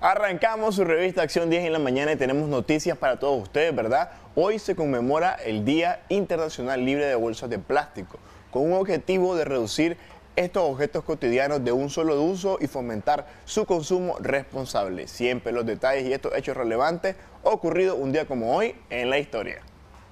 Arrancamos su revista Acción 10 en la mañana y tenemos noticias para todos ustedes, ¿verdad? Hoy se conmemora el Día Internacional Libre de Bolsas de Plástico, con un objetivo de reducir estos objetos cotidianos de un solo uso y fomentar su consumo responsable. Siempre los detalles y estos hechos relevantes ocurridos un día como hoy en la historia.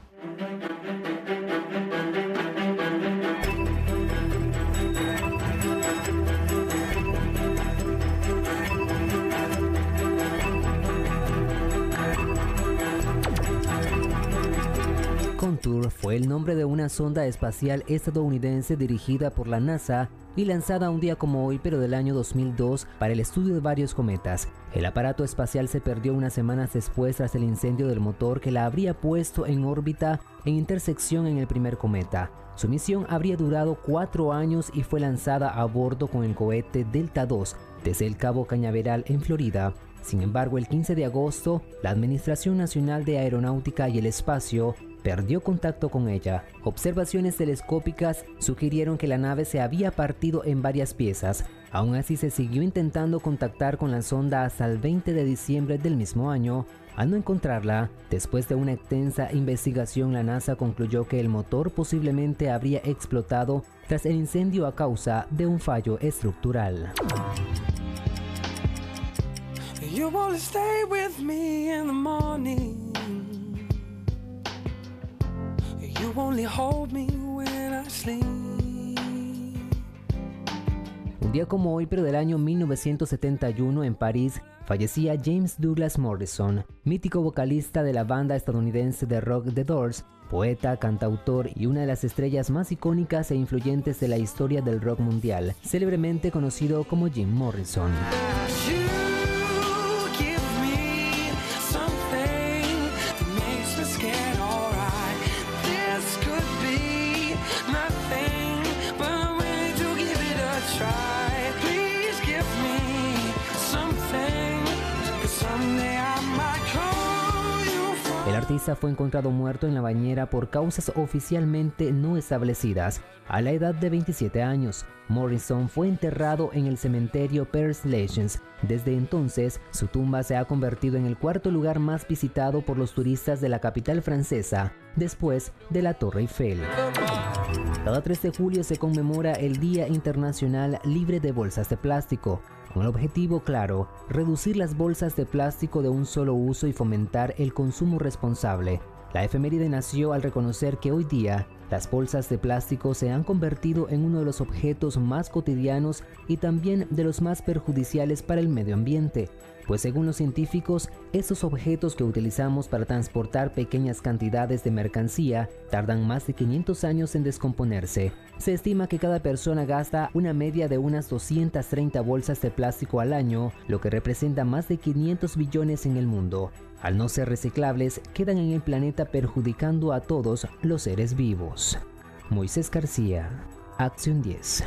Contour fue el nombre de una sonda espacial estadounidense dirigida por la NASA y lanzada un día como hoy, pero del año 2002, para el estudio de varios cometas. El aparato espacial se perdió unas semanas después tras el incendio del motor que la habría puesto en órbita en intersección en el primer cometa. Su misión habría durado 4 años y fue lanzada a bordo con el cohete Delta II desde el Cabo Cañaveral en Florida. Sin embargo, el 15 de agosto, la Administración Nacional de Aeronáutica y el Espacio perdió contacto con ella. Observaciones telescópicas sugirieron que la nave se había partido en varias piezas. Aún así, se siguió intentando contactar con la sonda hasta el 20 de diciembre del mismo año. Al no encontrarla, después de una extensa investigación, la NASA concluyó que el motor posiblemente habría explotado tras el incendio a causa de un fallo estructural. You wanna stay with me in the morning. You only hold me when I sleep. Un día como hoy, pero del año 1971, en París, fallecía James Douglas Morrison, mítico vocalista de la banda estadounidense de rock The Doors, poeta, cantautor y una de las estrellas más icónicas e influyentes de la historia del rock mundial, célebremente conocido como Jim Morrison. El artista fue encontrado muerto en la bañera por causas oficialmente no establecidas a la edad de 27 años. Morrison fue enterrado en el cementerio Père Lachaise. Desde entonces, su tumba se ha convertido en el cuarto lugar más visitado por los turistas de la capital francesa, después de la Torre Eiffel. Cada 3 de julio se conmemora el Día Internacional Libre de Bolsas de Plástico, con el objetivo claro: reducir las bolsas de plástico de un solo uso y fomentar el consumo responsable. La efeméride nació al reconocer que hoy día las bolsas de plástico se han convertido en uno de los objetos más cotidianos y también de los más perjudiciales para el medio ambiente, pues según los científicos, estos objetos que utilizamos para transportar pequeñas cantidades de mercancía tardan más de 500 años en descomponerse. Se estima que cada persona gasta una media de unas 230 bolsas de plástico al año, lo que representa más de 500 billones en el mundo. Al no ser reciclables, quedan en el planeta perjudicando a todos los seres vivos. Moisés García, Acción 10.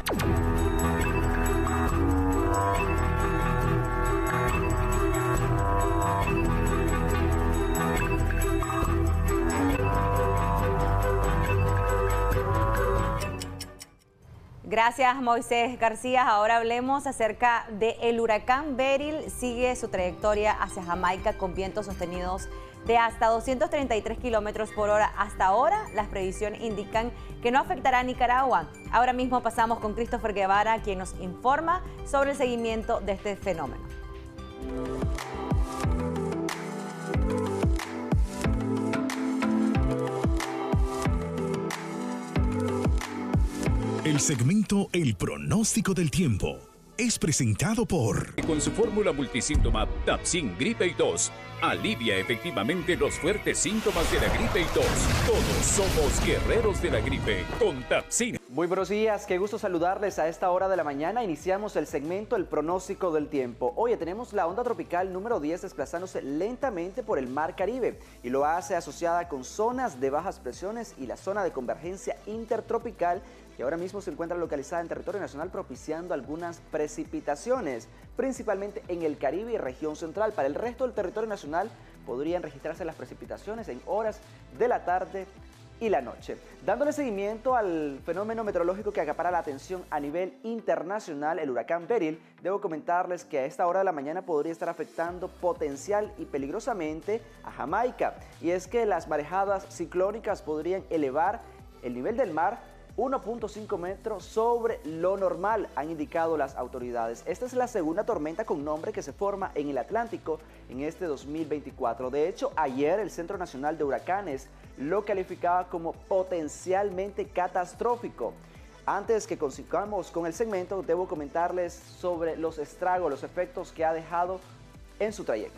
Gracias, Moisés García. Ahora hablemos acerca del huracán Beryl. Sigue su trayectoria hacia Jamaica con vientos sostenidos de hasta 233 kilómetros por hora. Hasta ahora, las previsiones indican que no afectará a Nicaragua. Ahora mismo pasamos con Christopher Guevara, quien nos informa sobre el seguimiento de este fenómeno. El segmento El Pronóstico del Tiempo es presentado por... Con su fórmula multisíntoma Tapsin Gripe y Tos, alivia efectivamente los fuertes síntomas de la gripe y tos. Todos somos guerreros de la gripe con Tapsin. Muy buenos días, qué gusto saludarles a esta hora de la mañana. Iniciamos el segmento El Pronóstico del Tiempo. Hoy tenemos la onda tropical número 10 desplazándose lentamente por el Mar Caribe y lo hace asociada con zonas de bajas presiones y la zona de convergencia intertropical que ahora mismo se encuentra localizada en territorio nacional, propiciando algunas precipitaciones, principalmente en el Caribe y región central. Para el resto del territorio nacional podrían registrarse las precipitaciones en horas de la tarde y la noche. Dándole seguimiento al fenómeno meteorológico que acapara la atención a nivel internacional, el huracán Beryl, debo comentarles que a esta hora de la mañana podría estar afectando potencial y peligrosamente a Jamaica. Y es que las marejadas ciclónicas podrían elevar el nivel del mar 1.5 metros sobre lo normal, han indicado las autoridades. Esta es la segunda tormenta con nombre que se forma en el Atlántico en este 2024. De hecho, ayer el Centro Nacional de Huracanes lo calificaba como potencialmente catastrófico. Antes que consigamos con el segmento, debo comentarles sobre los estragos, los efectos que ha dejado en su trayecto.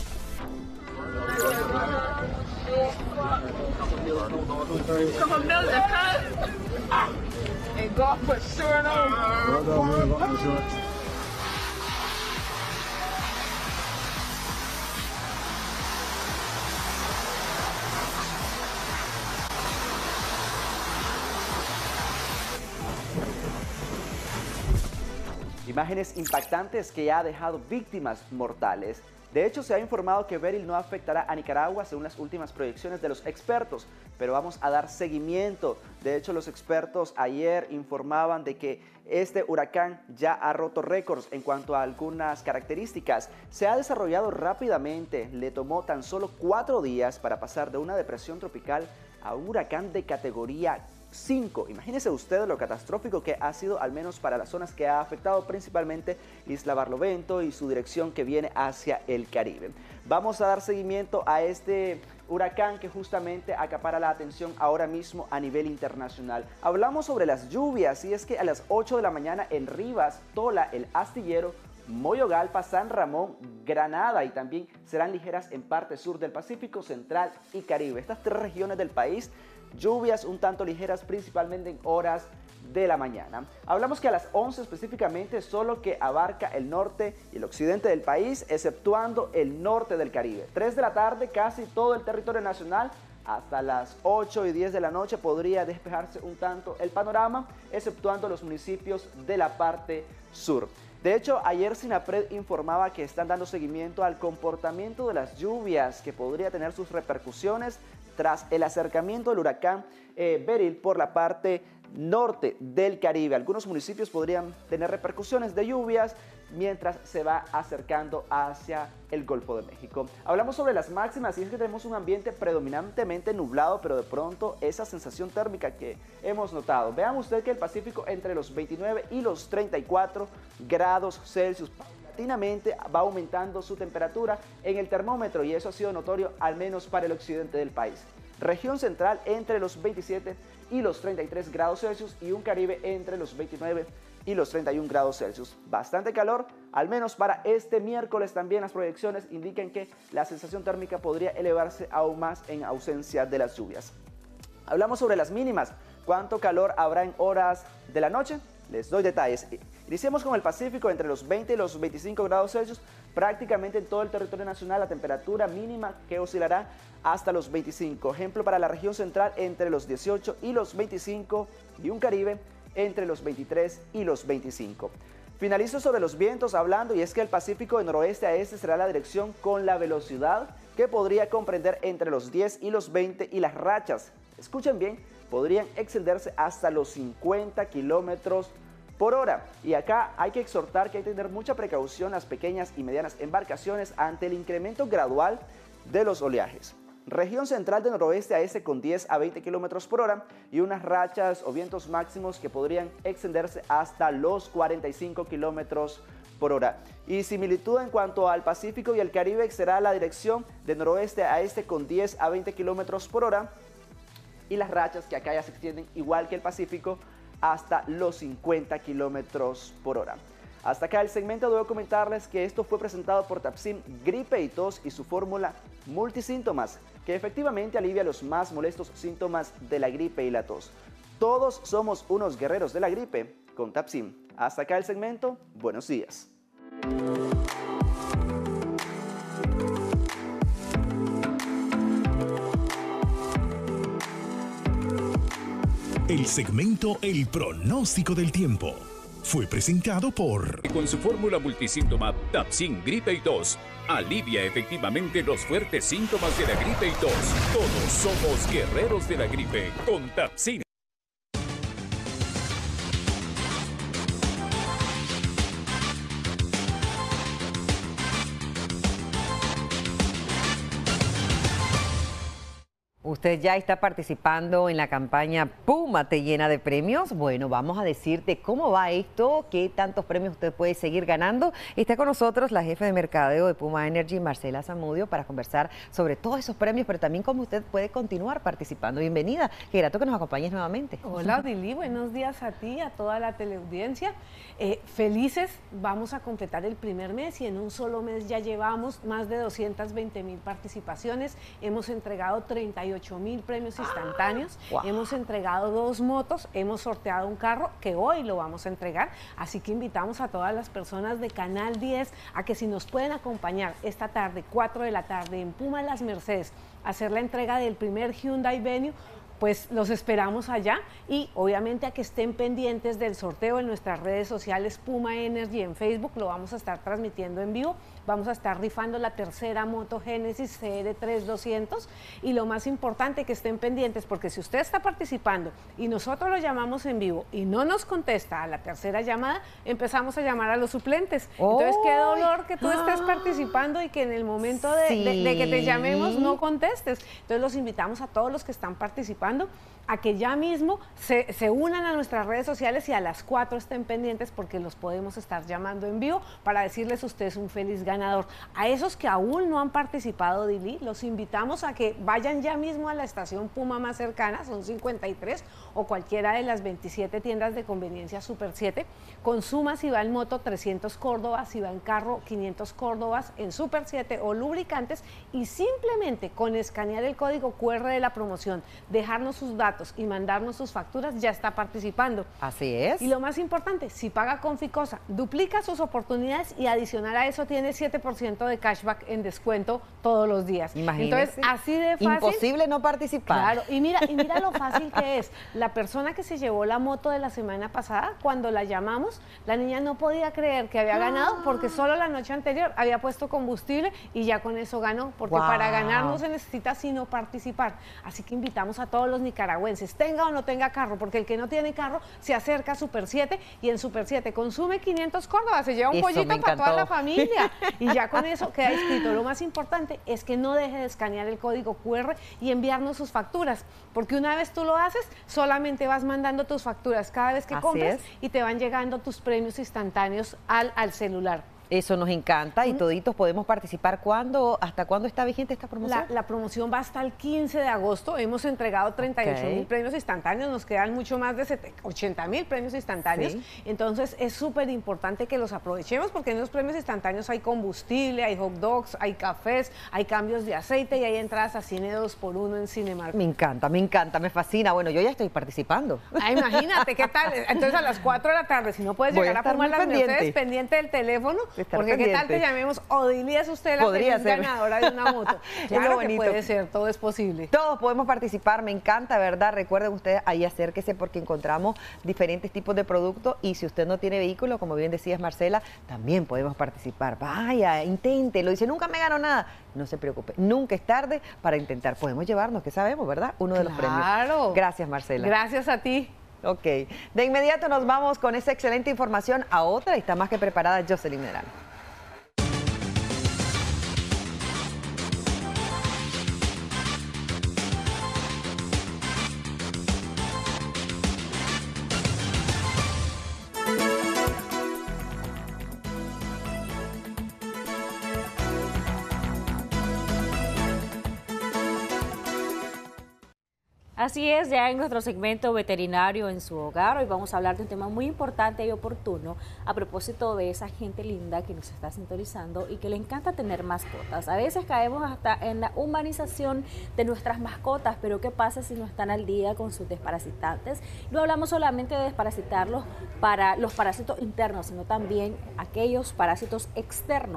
Imágenes impactantes que ya ha dejado víctimas mortales. De hecho, se ha informado que Beryl no afectará a Nicaragua según las últimas proyecciones de los expertos, pero vamos a dar seguimiento. De hecho, los expertos ayer informaban de que este huracán ya ha roto récords en cuanto a algunas características. Se ha desarrollado rápidamente, le tomó tan solo 4 días para pasar de una depresión tropical a un huracán de categoría 5. Imagínense ustedes lo catastrófico que ha sido, al menos para las zonas que ha afectado, principalmente Isla Barlovento y su dirección que viene hacia el Caribe. Vamos a dar seguimiento a este huracán que justamente acapara la atención ahora mismo a nivel internacional. Hablamos sobre las lluvias y es que a las 8 de la mañana en Rivas, Tola, El Astillero, Moyogalpa, San Ramón, Granada y también serán ligeras en parte sur del Pacífico, Central y Caribe. Estas 3 regiones del país, lluvias un tanto ligeras principalmente en horas de la mañana. Hablamos que a las 11 específicamente solo que abarca el norte y el occidente del país, exceptuando el norte del Caribe. 3 de la tarde casi todo el territorio nacional. Hasta las 8 y 10 de la noche podría despejarse un tanto el panorama, exceptuando los municipios de la parte sur. De hecho, ayer SINAPRED informaba que están dando seguimiento al comportamiento de las lluvias que podría tener sus repercusiones tras el acercamiento del huracán Beryl por la parte norte del Caribe. Algunos municipios podrían tener repercusiones de lluvias mientras se va acercando hacia el Golfo de México. Hablamos sobre las máximas y es que tenemos un ambiente predominantemente nublado, pero de pronto esa sensación térmica que hemos notado. Vean usted que el Pacífico entre los 29 y los 34 grados Celsius. Paulatinamente va aumentando su temperatura en el termómetro y eso ha sido notorio al menos para el occidente del país. Región central entre los 27 y los 33 grados Celsius y un Caribe entre los 29 y los 31 grados Celsius. Bastante calor, al menos para este miércoles. También las proyecciones indican que la sensación térmica podría elevarse aún más en ausencia de las lluvias. Hablamos sobre las mínimas. ¿Cuánto calor habrá en horas de la noche? Les doy detalles. Iniciemos con el Pacífico entre los 20 y los 25 grados Celsius. Prácticamente en todo el territorio nacional la temperatura mínima que oscilará hasta los 25. Ejemplo para la región central entre los 18 y los 25 y un Caribe entre los 23 y los 25. Finalizo sobre los vientos hablando y es que el Pacífico de noroeste a este será la dirección con la velocidad que podría comprender entre los 10 y los 20 y las rachas, escuchen bien, podrían extenderse hasta los 50 kilómetros por hora. Y acá hay que exhortar que hay que tener mucha precaución las pequeñas y medianas embarcaciones ante el incremento gradual de los oleajes. Región central de noroeste a este con 10 a 20 kilómetros por hora y unas rachas o vientos máximos que podrían extenderse hasta los 45 kilómetros por hora. Y similitud en cuanto al Pacífico y el Caribe será la dirección de noroeste a este con 10 a 20 kilómetros por hora y las rachas que acá ya se extienden igual que el Pacífico hasta los 50 kilómetros por hora. Hasta acá el segmento. Debo comentarles que esto fue presentado por Tapsin Gripe y Tos y su fórmula multisíntomas, que efectivamente alivia los más molestos síntomas de la gripe y la tos. Todos somos unos guerreros de la gripe con Tapsin. Hasta acá el segmento. Buenos días. El segmento El pronóstico del tiempo. Fue presentado por... Con su fórmula multisíntoma Tapsin Gripe y Tos, alivia efectivamente los fuertes síntomas de la gripe y tos. Todos somos guerreros de la gripe con Tapsin. Usted ya está participando en la campaña Puma te llena de premios. Bueno, vamos a decirte cómo va esto, qué tantos premios usted puede seguir ganando. Está con nosotros la jefe de mercadeo de Puma Energy, Marcela Zamudio, para conversar sobre todos esos premios, pero también cómo usted puede continuar participando. Bienvenida, qué grato que nos acompañes nuevamente. Hola Odili, buenos días a ti, a toda la teleaudiencia. Felices, vamos a completar el primer mes y en un solo mes ya llevamos más de 220,000 participaciones. Hemos entregado 38,000 premios instantáneos, hemos entregado 2 motos, hemos sorteado un carro que hoy lo vamos a entregar, así que invitamos a todas las personas de Canal 10 a que si nos pueden acompañar esta tarde, 4 de la tarde, en Puma Las Mercedes, a hacer la entrega del primer Hyundai Venue, pues los esperamos allá y obviamente a que estén pendientes del sorteo en nuestras redes sociales Puma Energy en Facebook, lo vamos a estar transmitiendo en vivo. Vamos a estar rifando la tercera moto Genesis CR3200 y lo más importante que estén pendientes porque si usted está participando y nosotros lo llamamos en vivo y no nos contesta a la tercera llamada, empezamos a llamar a los suplentes. Entonces qué dolor que tú estés participando y que en el momento de que te llamemos no contestes. Entonces los invitamos a todos los que están participando a que ya mismo se unan a nuestras redes sociales y a las 4 estén pendientes porque los podemos estar llamando en vivo para decirles usted es un feliz ganador. A esos que aún no han participado, Dili, los invitamos a que vayan ya mismo a la estación Puma más cercana, son 53, o cualquiera de las 27 tiendas de conveniencia Super 7. Consuma si va en moto 300 córdobas, si va en carro 500 córdobas en Super 7 o lubricantes y simplemente con escanear el código QR de la promoción, dejarnos sus datos y mandarnos sus facturas, ya está participando. Así es. Y lo más importante, si paga con Ficosa, duplica sus oportunidades y adicional a eso tiene 7% de cashback en descuento todos los días. Imagínese. Entonces, así de fácil. Imposible no participar. Claro, y mira lo fácil que es. La persona que se llevó la moto de la semana pasada, cuando la llamamos, la niña no podía creer que había ganado porque solo la noche anterior había puesto combustible y ya con eso ganó, porque para ganar no se necesita sino participar. Así que invitamos a todos los nicaragüenses, tenga o no tenga carro, porque el que no tiene carro se acerca a Super 7 y en Super 7 consume 500 córdobas, se lleva un pollito para toda la familia y ya con eso queda inscrito. Lo más importante es que no deje de escanear el código QR y enviarnos sus facturas, porque una vez tú lo haces, solamente vas mandando tus facturas cada vez que compres y te van llegando tus premios instantáneos al celular. Eso nos encanta y toditos podemos participar. ¿Hasta cuándo está vigente esta promoción? La promoción va hasta el 15 de agosto. Hemos entregado 38,000 premios instantáneos. Nos quedan mucho más de 80,000 premios instantáneos. Sí. Entonces es súper importante que los aprovechemos porque en los premios instantáneos hay combustible, hay hot dogs, hay cafés, hay cambios de aceite y hay entradas a cine 2x1 en Cinemark. Me encanta, me fascina. Bueno, yo ya estoy participando. Imagínate, ¿qué tal? Entonces a las 4 de la tarde, si no puedes llegar a Puma Las Mercedes, pendiente del teléfono, porque qué tal te llamemos, Odili, es usted la feliz ganadora de una moto. Claro que puede ser, todo es posible. Todos podemos participar, me encanta, ¿verdad? Recuerden ustedes, ahí acérquese porque encontramos diferentes tipos de productos y si usted no tiene vehículo, como bien decías Marcela, también podemos participar. Vaya, inténtelo, dice, nunca me gano nada. No se preocupe, nunca es tarde para intentar. Podemos llevarnos, que sabemos, ¿verdad? Uno de los premios. Claro. Gracias, Marcela. Gracias a ti. Ok, de inmediato nos vamos con esa excelente información a otra y está más que preparada Jocelyn Medrano. Así es, ya en nuestro segmento veterinario en su hogar, hoy vamos a hablar de un tema muy importante y oportuno a propósito de esa gente linda que nos está sintonizando y que le encanta tener mascotas. A veces caemos hasta en la humanización de nuestras mascotas, pero ¿qué pasa si no están al día con sus desparasitantes? No hablamos solamente de desparasitarlos para los parásitos internos, sino también aquellos parásitos externos,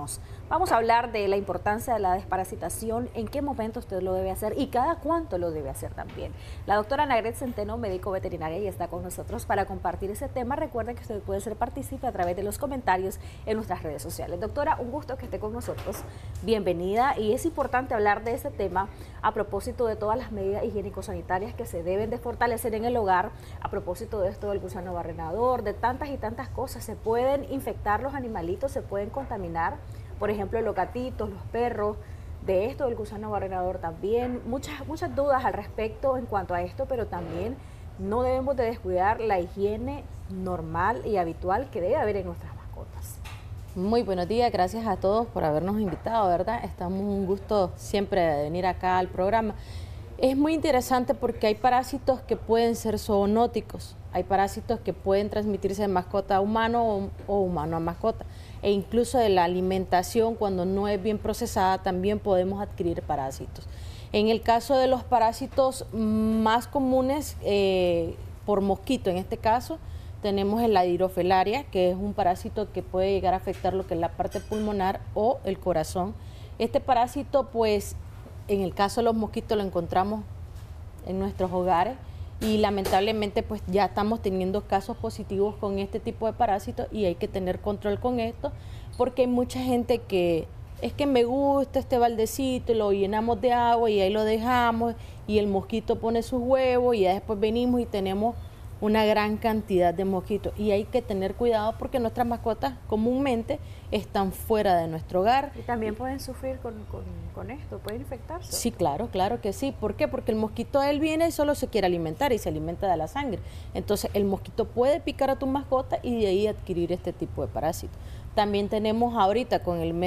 Vamos a hablar de la importancia de la desparasitación, en qué momento usted lo debe hacer y cada cuánto lo debe hacer también. La doctora Nagret Centeno, médico veterinaria, y está con nosotros para compartir ese tema. Recuerden que usted puede ser partícipe a través de los comentarios en nuestras redes sociales. Doctora, un gusto que esté con nosotros. Bienvenida. Y es importante hablar de ese tema a propósito de todas las medidas higiénico-sanitarias que se deben de fortalecer en el hogar, a propósito de esto del gusano barrenador, de tantas y tantas cosas. Se pueden infectar los animalitos, se pueden contaminar. Por ejemplo, los gatitos, los perros, de esto del gusano barrenador también. Muchas dudas al respecto en cuanto a esto, pero también no debemos de descuidar la higiene normal y habitual que debe haber en nuestras mascotas. Muy buenos días, gracias a todos por habernos invitado, ¿verdad? Estamos un gusto siempre de venir acá al programa. Es muy interesante porque hay parásitos que pueden ser zoonóticos, hay parásitos que pueden transmitirse de mascota a humano o humano a mascota, e incluso de la alimentación, cuando no es bien procesada, también podemos adquirir parásitos. En el caso de los parásitos más comunes, por mosquito en este caso, tenemos el Ladirofelaria, que es un parásito que puede llegar a afectar lo que es la parte pulmonar o el corazón. Este parásito, pues, en el caso de los mosquitos lo encontramos en nuestros hogares y lamentablemente pues ya estamos teniendo casos positivos con este tipo de parásitos y hay que tener control con esto porque hay mucha gente que es que me gusta este baldecito y lo llenamos de agua y ahí lo dejamos y el mosquito pone sus huevos y ya después venimos y tenemos una gran cantidad de mosquitos y hay que tener cuidado porque nuestras mascotas comúnmente están fuera de nuestro hogar. Y también pueden sufrir con esto, pueden infectarse. Sí, claro que sí. ¿Por qué? Porque el mosquito él viene y solo se quiere alimentar y se alimenta de la sangre. Entonces el mosquito puede picar a tu mascota y de ahí adquirir este tipo de parásitos. También tenemos ahorita con el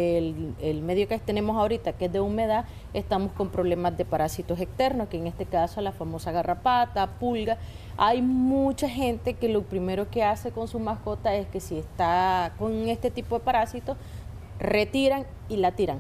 medio que tenemos ahorita, que es de humedad, estamos con problemas de parásitos externos, que en este caso la famosa garrapata, pulga. Hay mucha gente que lo primero que hace con su mascota es que si está con este tipo de parásitos, retiran y la tiran.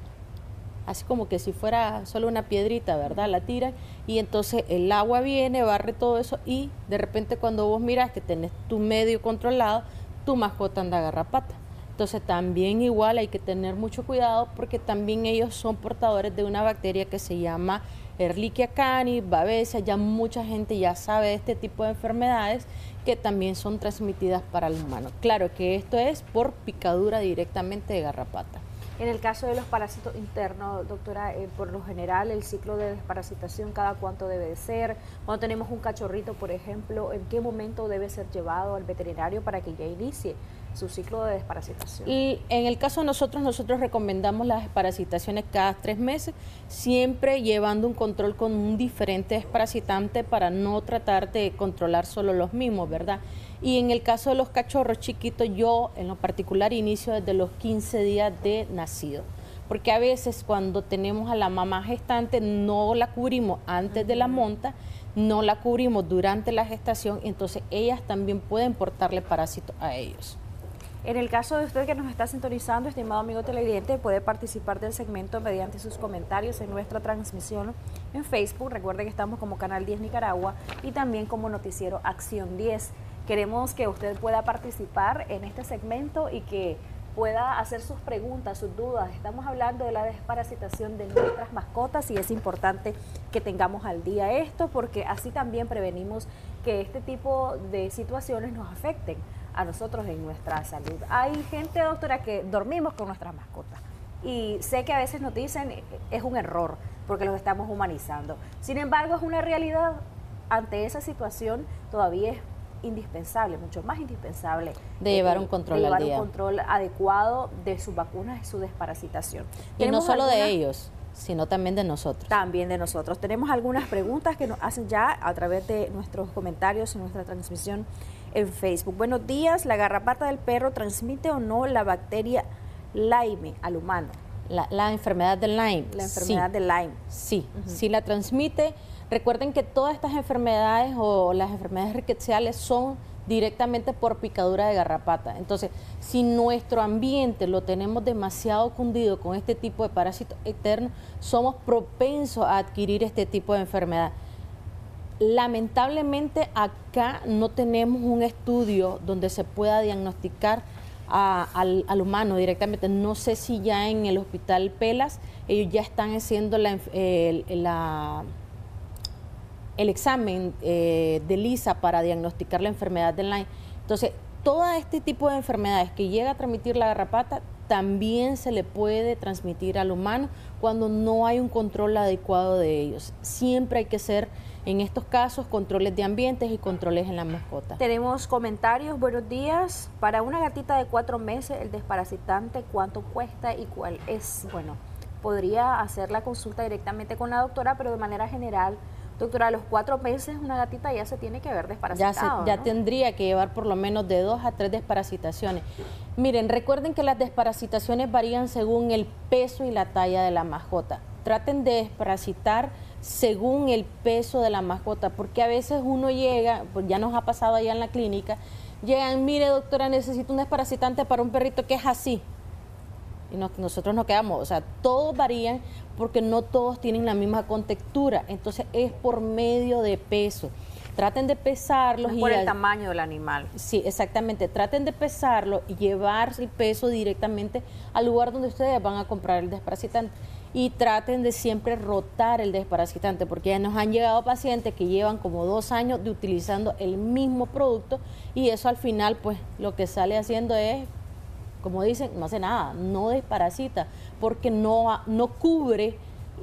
Así como que si fuera solo una piedrita, ¿verdad? La tiran y entonces el agua viene, barre todo eso y de repente cuando vos miras que tenés tu medio controlado, tu mascota anda garrapata. Entonces también igual hay que tener mucho cuidado porque también ellos son portadores de una bacteria que se llama Ehrlichia canis, Babesia. Ya mucha gente ya sabe de este tipo de enfermedades que también son transmitidas para el humano. Claro que esto es por picadura directamente de garrapata. En el caso de los parásitos internos, doctora, por lo general el ciclo de desparasitación, ¿cada cuánto debe de ser? Cuando tenemos un cachorrito, por ejemplo, ¿en qué momento debe ser llevado al veterinario para que ya inicie su ciclo de desparasitación? Y en el caso de nosotros recomendamos las desparasitaciones cada 3 meses, siempre llevando un control con un diferente desparasitante para no tratar de controlar solo los mismos, ¿verdad? Y en el caso de los cachorros chiquitos, yo en lo particular inicio desde los 15 días de nacido, porque a veces cuando tenemos a la mamá gestante no la cubrimos antes de la monta, no la cubrimos durante la gestación, entonces ellas también pueden portarle parásitos a ellos. En el caso de usted que nos está sintonizando, estimado amigo televidente, puede participar del segmento mediante sus comentarios en nuestra transmisión en Facebook. Recuerde que estamos como Canal 10 Nicaragua y también como Noticiero Acción 10. Queremos que usted pueda participar en este segmento y que pueda hacer sus preguntas, sus dudas. Estamos hablando de la desparasitación de nuestras mascotas y es importante que tengamos al día esto porque así también prevenimos que este tipo de situaciones nos afecten a nosotros en nuestra salud. Hay gente, doctora, que dormimos con nuestras mascotas y sé que a veces nos dicen es un error porque los estamos humanizando. Sin embargo, es una realidad. Ante esa situación todavía es indispensable, mucho más indispensable de llevar un control al día, un control adecuado de sus vacunas y su desparasitación. Y no solo de ellos, sino también de nosotros. También de nosotros. Tenemos algunas preguntas que nos hacen ya a través de nuestros comentarios en nuestra transmisión en Facebook. Buenos días, ¿la garrapata del perro transmite o no la bacteria Lyme al humano? La enfermedad del Lyme. La enfermedad del Lyme. Sí, sí la transmite. Recuerden que todas estas enfermedades o las enfermedades rickettsiales son directamente por picadura de garrapata. Entonces, si nuestro ambiente lo tenemos demasiado cundido con este tipo de parásitos externos, somos propensos a adquirir este tipo de enfermedad. Lamentablemente acá no tenemos un estudio donde se pueda diagnosticar al humano directamente. No sé si ya en el hospital Pelas ellos ya están haciendo el examen de Lisa para diagnosticar la enfermedad de Lyme. Entonces, todo este tipo de enfermedades que llega a transmitir la garrapata también se le puede transmitir al humano cuando no hay un control adecuado de ellos. Siempre hay que hacer, en estos casos, controles de ambientes y controles en la mascota. Tenemos comentarios. Buenos días. Para una gatita de 4 meses, el desparasitante, ¿cuánto cuesta y cuál es? Bueno, podría hacer la consulta directamente con la doctora, pero de manera general, doctora, a los 4 meses una gatita ya se tiene que ver desparasitado, Ya ¿no? tendría que llevar por lo menos de 2 a 3 desparasitaciones. Miren, recuerden que las desparasitaciones varían según el peso y la talla de la mascota. Traten de desparasitar según el peso de la mascota, porque a veces uno llega, pues ya nos ha pasado allá en la clínica, llegan, mire doctora, necesito un desparasitante para un perrito que es así. Y nosotros nos quedamos, o sea, todos varían porque no todos tienen la misma contextura, entonces es por medio de peso. Traten de pesarlos. Es por el tamaño del animal. Sí, exactamente, traten de pesarlo y llevar el peso directamente al lugar donde ustedes van a comprar el desparasitante. Y traten de siempre rotar el desparasitante, porque ya nos han llegado pacientes que llevan como 2 años de utilizando el mismo producto y eso al final pues lo que sale haciendo es, como dicen, no hace nada, no desparasita, porque no cubre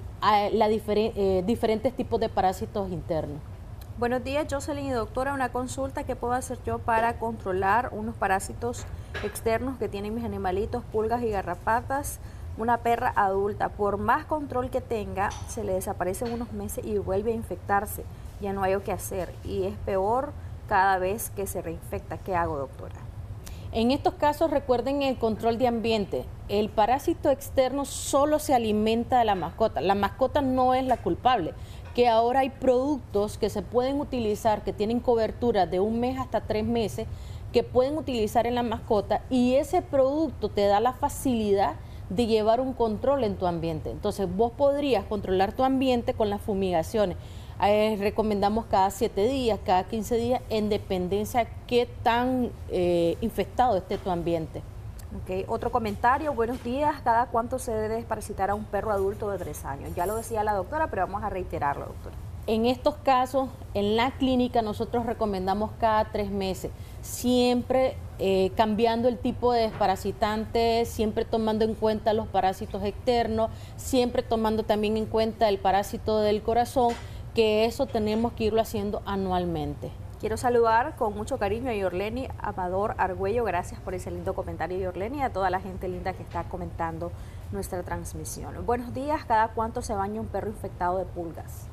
diferentes tipos de parásitos internos. Buenos días, Jocelyn y doctora, una consulta, ¿qué puedo hacer yo para controlar unos parásitos externos que tienen mis animalitos, pulgas y garrapatas? Una perra adulta, por más control que tenga, se le desaparecen unos meses y vuelve a infectarse, ya no hay lo que hacer y es peor cada vez que se reinfecta. ¿Qué hago, doctora? En estos casos recuerden el control de ambiente. El parásito externo solo se alimenta de la mascota no es la culpable. Que ahora hay productos que se pueden utilizar, que tienen cobertura de 1 mes hasta 3 meses, que pueden utilizar en la mascota y ese producto te da la facilidad de llevar un control en tu ambiente. Entonces vos podrías controlar tu ambiente con las fumigaciones. Recomendamos cada 7 días, cada 15 días, en dependencia de qué tan infectado esté tu ambiente. Okay. Otro comentario, buenos días, ¿cada cuánto se debe desparasitar a un perro adulto de 3 años? Ya lo decía la doctora, pero vamos a reiterarlo, doctora. En estos casos, en la clínica nosotros recomendamos cada 3 meses, siempre cambiando el tipo de desparasitante, siempre tomando en cuenta los parásitos externos, siempre tomando también en cuenta el parásito del corazón, que eso tenemos que irlo haciendo anualmente. Quiero saludar con mucho cariño a Yorleni Amador Argüello, gracias por ese lindo comentario, Yorleni, y a toda la gente linda que está comentando nuestra transmisión. Buenos días, ¿cada cuánto se baña un perro infectado de pulgas?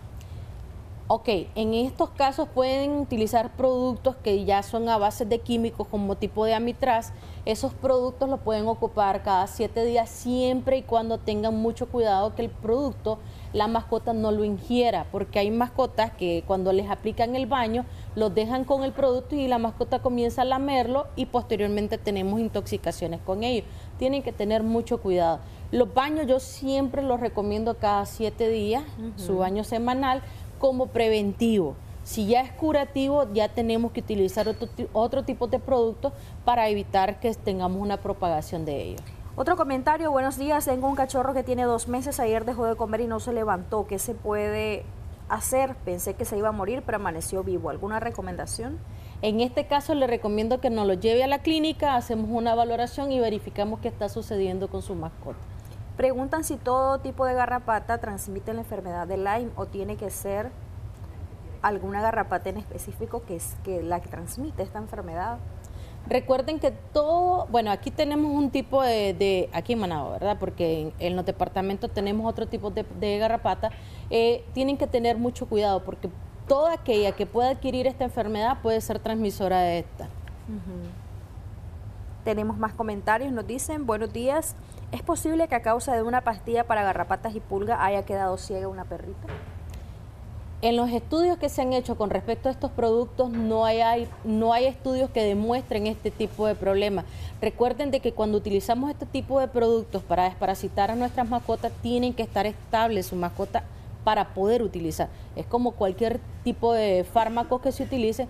Ok, en estos casos pueden utilizar productos que ya son a base de químicos como tipo de amitraz. Esos productos los pueden ocupar cada 7 días siempre y cuando tengan mucho cuidado que el producto, la mascota no lo ingiera, porque hay mascotas que cuando les aplican el baño los dejan con el producto y la mascota comienza a lamerlo y posteriormente tenemos intoxicaciones con ellos. Tienen que tener mucho cuidado. Los baños yo siempre los recomiendo cada 7 días, su baño semanal, como preventivo. Si ya es curativo, ya tenemos que utilizar otro tipo de productos para evitar que tengamos una propagación de ellos. Otro comentario, buenos días, tengo un cachorro que tiene 2 meses, ayer dejó de comer y no se levantó, ¿qué se puede hacer? Pensé que se iba a morir, pero amaneció vivo. ¿Alguna recomendación? En este caso le recomiendo que nos lo lleve a la clínica, hacemos una valoración y verificamos qué está sucediendo con su mascota. Preguntan si todo tipo de garrapata transmite la enfermedad de Lyme o tiene que ser alguna garrapata en específico que es la que transmite esta enfermedad. Recuerden que todo, bueno, aquí tenemos un tipo aquí en Managua, ¿verdad? Porque en los departamentos tenemos otro tipo de garrapata. Tienen que tener mucho cuidado porque toda aquella que pueda adquirir esta enfermedad puede ser transmisora de esta. Tenemos más comentarios, nos dicen, buenos días, ¿es posible que a causa de una pastilla para garrapatas y pulga haya quedado ciega una perrita? En los estudios que se han hecho con respecto a estos productos no hay estudios que demuestren este tipo de problemas. Recuerden de que cuando utilizamos este tipo de productos para desparasitar a nuestras mascotas, tienen que estar estables su mascota para poder utilizar. Es como cualquier tipo de fármaco que se utilice,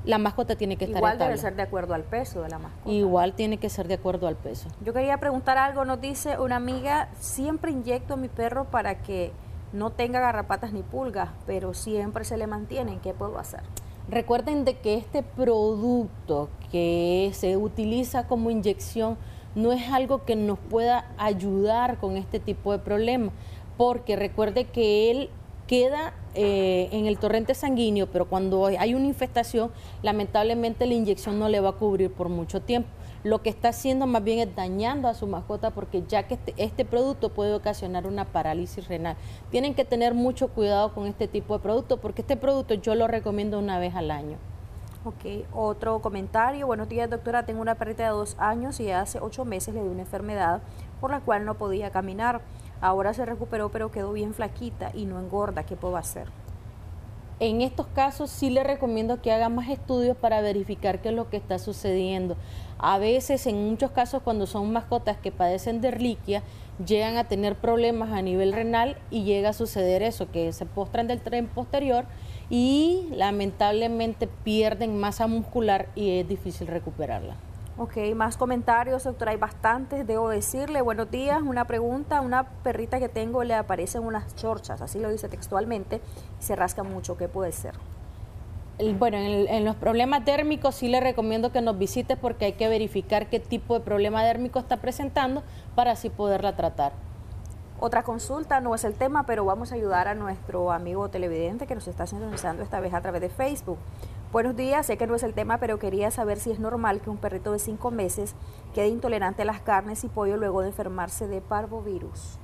la mascota tiene que estar Igual estable. debe ser de acuerdo al peso de la mascota. Igual tiene que ser de acuerdo al peso. Yo quería preguntar algo, nos dice una amiga, siempre inyecto a mi perro para que no tenga garrapatas ni pulgas, pero siempre se le mantienen, ¿qué puedo hacer? Recuerden de que este producto que se utiliza como inyección no es algo que nos pueda ayudar con este tipo de problemas, porque recuerde que él queda en el torrente sanguíneo, pero cuando hay una infestación, lamentablemente la inyección no le va a cubrir por mucho tiempo. Lo que está haciendo más bien es dañando a su mascota, porque ya que este producto puede ocasionar una parálisis renal. Tienen que tener mucho cuidado con este tipo de producto, porque este producto yo lo recomiendo una vez al año. Ok, otro comentario. Buenos días, doctora. Tengo una perrita de 2 años y hace 8 meses le dio una enfermedad por la cual no podía caminar. Ahora se recuperó, pero quedó bien flaquita y no engorda. ¿Qué puedo hacer? En estos casos sí le recomiendo que haga más estudios para verificar qué es lo que está sucediendo. A veces, en muchos casos, cuando son mascotas que padecen de erliquia, llegan a tener problemas a nivel renal y llega a suceder eso, que se postran del tren posterior y lamentablemente pierden masa muscular y es difícil recuperarla. Ok, más comentarios, doctora, hay bastantes, debo decirle. Buenos días, una pregunta, una perrita que tengo le aparecen unas chorchas, así lo dice textualmente, y se rasca mucho, ¿qué puede ser? Bueno, en los problemas dérmicos sí le recomiendo que nos visite, porque hay que verificar qué tipo de problema dérmico está presentando para así poderla tratar. Otra consulta, no es el tema, pero vamos a ayudar a nuestro amigo televidente que nos está sintonizando esta vez a través de Facebook. Buenos días, sé que no es el tema, pero quería saber si es normal que un perrito de 5 meses quede intolerante a las carnes y pollo luego de enfermarse de parvovirus.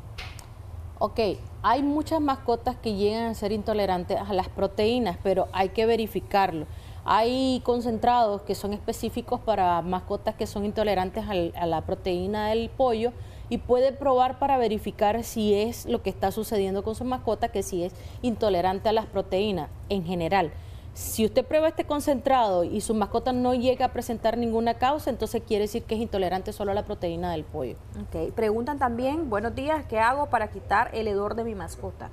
Ok, hay muchas mascotas que llegan a ser intolerantes a las proteínas, pero hay que verificarlo. Hay concentrados que son específicos para mascotas que son intolerantes a la proteína del pollo, y puede probar para verificar si es lo que está sucediendo con su mascota, que si es intolerante a las proteínas en general. Si usted prueba este concentrado y su mascota no llega a presentar ninguna causa, entonces quiere decir que es intolerante solo a la proteína del pollo. Ok, preguntan también, buenos días, ¿qué hago para quitar el hedor de mi mascota?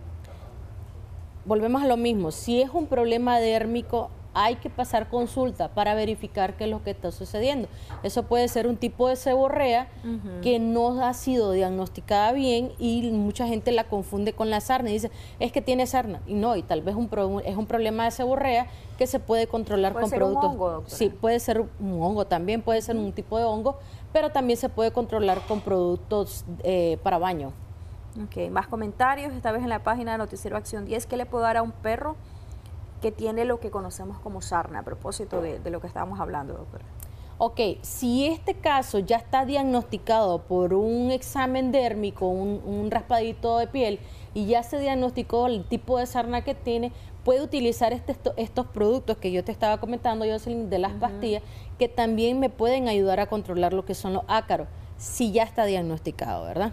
Volvemos a lo mismo, si es un problema dérmico, hay que pasar consulta para verificar qué es lo que está sucediendo. Eso puede ser un tipo de seborrea que no ha sido diagnosticada bien y mucha gente la confunde con la sarna y dice, es que tiene sarna. Y no, y tal vez es un problema de seborrea que se puede controlar con productos. ¿Puede ser un hongo, doctora? Sí, puede ser un hongo también, puede ser un tipo de hongo, pero también se puede controlar con productos para baño. Ok, más comentarios, esta vez en la página de Noticiero Acción 10, ¿qué le puedo dar a un perro que tiene lo que conocemos como sarna, a propósito de lo que estábamos hablando, doctora? Ok, si este caso ya está diagnosticado por un examen dérmico, un raspadito de piel, y ya se diagnosticó el tipo de sarna que tiene, puede utilizar estos productos que yo te estaba comentando, Jocelyn, de las pastillas, que también me pueden ayudar a controlar lo que son los ácaros, si ya está diagnosticado, ¿verdad?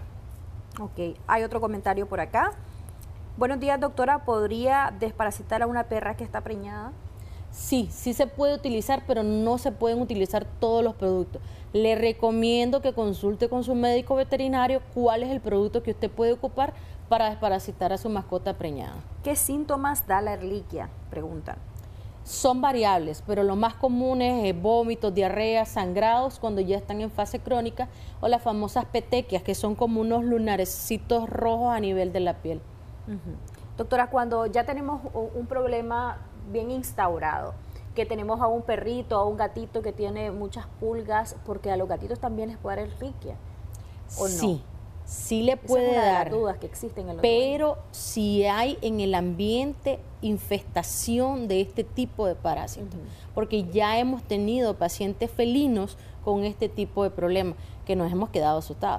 Ok, hay otro comentario por acá. Buenos días, doctora, ¿podría desparasitar a una perra que está preñada? Sí, sí se puede utilizar, pero no se pueden utilizar todos los productos. Le recomiendo que consulte con su médico veterinario cuál es el producto que usted puede ocupar para desparasitar a su mascota preñada. ¿Qué síntomas da la erliquia? Preguntan. Son variables, pero lo más común es vómitos, diarrea, sangrados cuando ya están en fase crónica, o las famosas petequias, que son como unos lunarecitos rojos a nivel de la piel. Doctora, cuando ya tenemos un problema bien instaurado, que tenemos a un perrito, a un gatito que tiene muchas pulgas, porque a los gatitos también les puede dar erliquia, ¿o no? Sí, sí le puede Esa es una dar, de las dudas que existen en los pero si hay en el ambiente infestación de este tipo de parásitos, porque ya hemos tenido pacientes felinos con este tipo de problemas que nos hemos quedado asustados.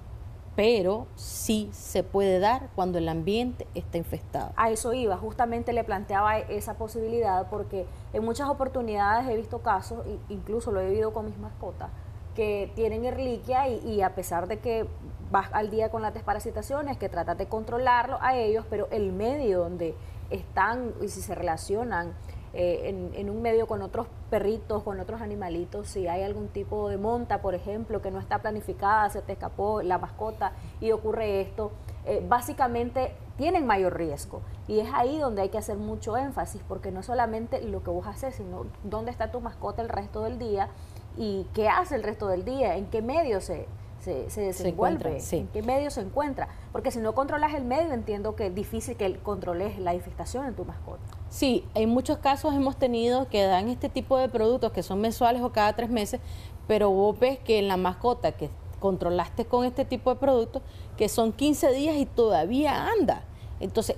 Pero sí se puede dar cuando el ambiente está infestado. A eso iba, justamente le planteaba esa posibilidad, porque en muchas oportunidades he visto casos, incluso lo he vivido con mis mascotas, que tienen erliquia y a pesar de que vas al día con las desparasitaciones, que tratas de controlarlo a ellos, pero el medio donde están y si se relacionan en un medio con otros perritos, con otros animalitos, si hay algún tipo de monta, por ejemplo, que no está planificada, se te escapó la mascota y ocurre esto, básicamente tienen mayor riesgo. Y es ahí donde hay que hacer mucho énfasis, porque no solamente lo que vos haces, sino dónde está tu mascota el resto del día y qué hace el resto del día, en qué medio se desenvuelve, sí. en qué medio se encuentra. Porque si no controlas el medio, entiendo que es difícil que controles la infestación en tu mascota. Sí, en muchos casos hemos tenido que dan este tipo de productos que son mensuales o cada 3 meses, pero vos ves que en la mascota que controlaste con este tipo de productos, que son 15 días y todavía anda. Entonces,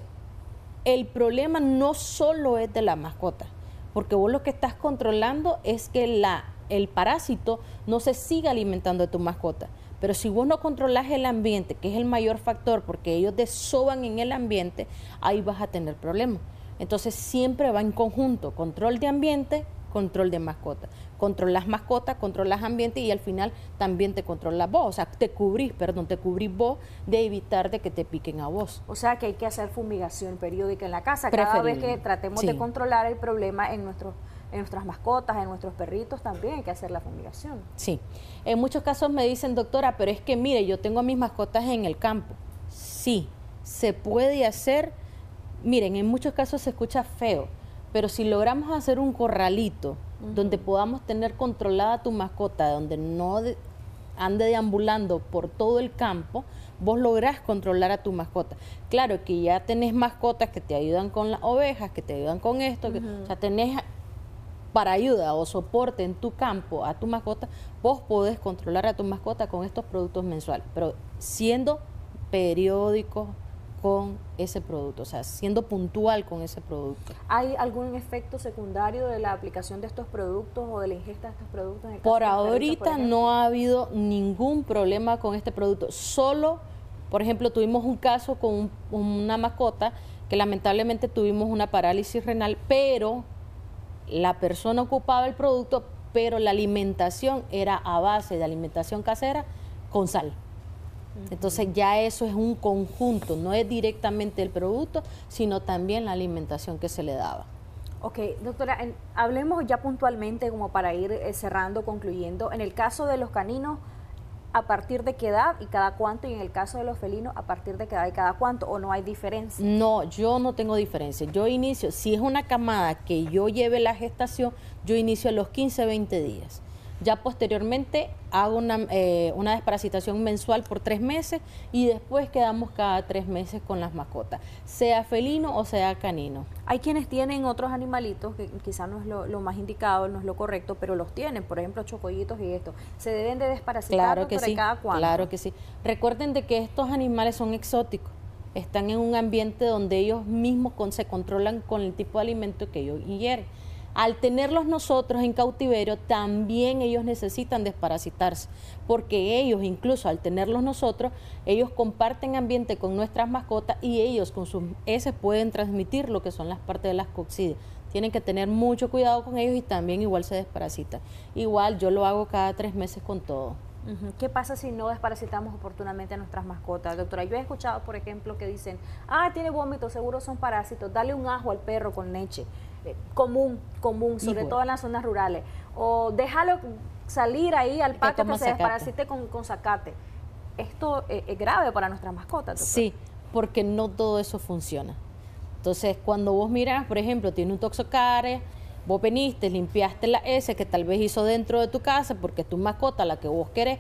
el problema no solo es de la mascota, porque vos lo que estás controlando es que el parásito no se siga alimentando de tu mascota. Pero si vos no controlás el ambiente, que es el mayor factor, porque ellos desoban en el ambiente, ahí vas a tener problemas. Entonces siempre va en conjunto, control de ambiente, control de mascota. Controlas mascota, controlas ambiente y al final también te controlas vos. O sea, te cubrís vos de evitar de que te piquen a vos. O sea que hay que hacer fumigación periódica en la casa. Cada vez que tratemos de controlar el problema en nuestras mascotas, en nuestros perritos, también hay que hacer la fumigación. Sí. En muchos casos me dicen, doctora, pero es que mire, yo tengo a mis mascotas en el campo. Sí, se puede hacer. Miren, en muchos casos se escucha feo, pero si logramos hacer un corralito donde podamos tener controlada tu mascota, donde no ande deambulando por todo el campo, vos lográs controlar a tu mascota. Claro que ya tenés mascotas que te ayudan con las ovejas, que te ayudan con esto, o sea, tenés para ayuda o soporte en tu campo a tu mascota, vos podés controlar a tu mascota con estos productos mensuales, pero siendo periódicos con ese producto, o sea, siendo puntual con ese producto. ¿Hay algún efecto secundario de la aplicación de estos productos o de la ingesta de estos productos? En el Por caso de los ahorita perritos, por no ha habido ningún problema con este producto, solo, por ejemplo, tuvimos un caso con una mascota que lamentablemente tuvimos una parálisis renal, pero la persona ocupaba el producto, pero la alimentación era a base de alimentación casera con sal. Entonces ya eso es un conjunto, no es directamente el producto, sino también la alimentación que se le daba. Ok, doctora, hablemos ya puntualmente como para ir cerrando, concluyendo. En el caso de los caninos, ¿a partir de qué edad y cada cuánto? Y en el caso de los felinos, ¿a partir de qué edad y cada cuánto? ¿O no hay diferencia? No, yo no tengo diferencia. Yo inicio, si es una camada que yo lleve la gestación, yo inicio a los 15, 20 días. Ya posteriormente hago una desparasitación mensual por 3 meses y después quedamos cada 3 meses con las mascotas, sea felino o sea canino. Hay quienes tienen otros animalitos, que quizás no es lo más indicado, no es lo correcto, pero los tienen, por ejemplo, chocollitos y esto. ¿Se deben de desparasitar? Claro que sí, cada cuánto? claro que sí. Recuerden de que estos animales son exóticos, están en un ambiente donde ellos mismos se controlan con el tipo de alimento que ellos ingieren. Al tenerlos nosotros en cautiverio, también ellos necesitan desparasitarse, porque ellos, incluso al tenerlos nosotros, ellos comparten ambiente con nuestras mascotas y ellos con sus heces pueden transmitir lo que son las partes de las coccidias. Tienen que tener mucho cuidado con ellos y también igual se desparasitan. Igual yo lo hago cada 3 meses con todo. ¿Qué pasa si no desparasitamos oportunamente a nuestras mascotas? Doctora, yo he escuchado, por ejemplo, que dicen, tiene vómito, seguro son parásitos, dale un ajo al perro con leche. Común, sobre todo en las zonas rurales. O déjalo salir ahí al patio que se desparasite con zacate. Esto es grave para nuestras mascotas, doctora. Sí, porque no todo eso funciona. Entonces, cuando vos miras, por ejemplo, tiene un toxocaria, vos veniste, limpiaste la heces que tal vez hizo dentro de tu casa porque tu mascota, la que vos querés,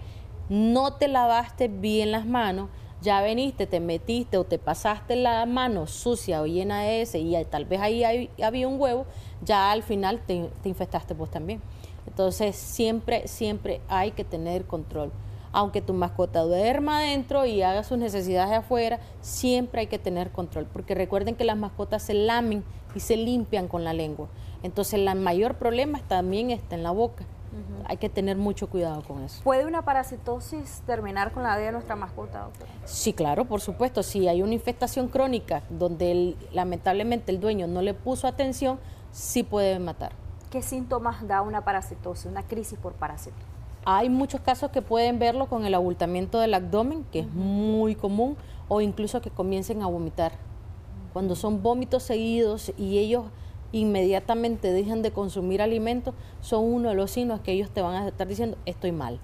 no te lavaste bien las manos, ya veniste, te metiste o te pasaste la mano sucia o llena de heces y tal vez ahí había un huevo, ya al final te infestaste vos también. Entonces siempre hay que tener control. Aunque tu mascota duerma adentro y haga sus necesidades afuera, siempre hay que tener control, porque recuerden que las mascotas se lamen y se limpian con la lengua. Entonces el mayor problema también está en la boca. Hay que tener mucho cuidado con eso. ¿Puede una parasitosis terminar con la vida de nuestra mascota, doctora? Sí, claro, por supuesto. Si hay una infestación crónica donde lamentablemente el dueño no le puso atención, sí puede matar. ¿Qué síntomas da una parasitosis, una crisis por parásito? Hay muchos casos que pueden verlo con el abultamiento del abdomen, que es muy común, o incluso que comiencen a vomitar. Cuando son vómitos seguidos y ellos inmediatamente dejan de consumir alimentos, son uno de los signos que ellos te van a estar diciendo, estoy mal.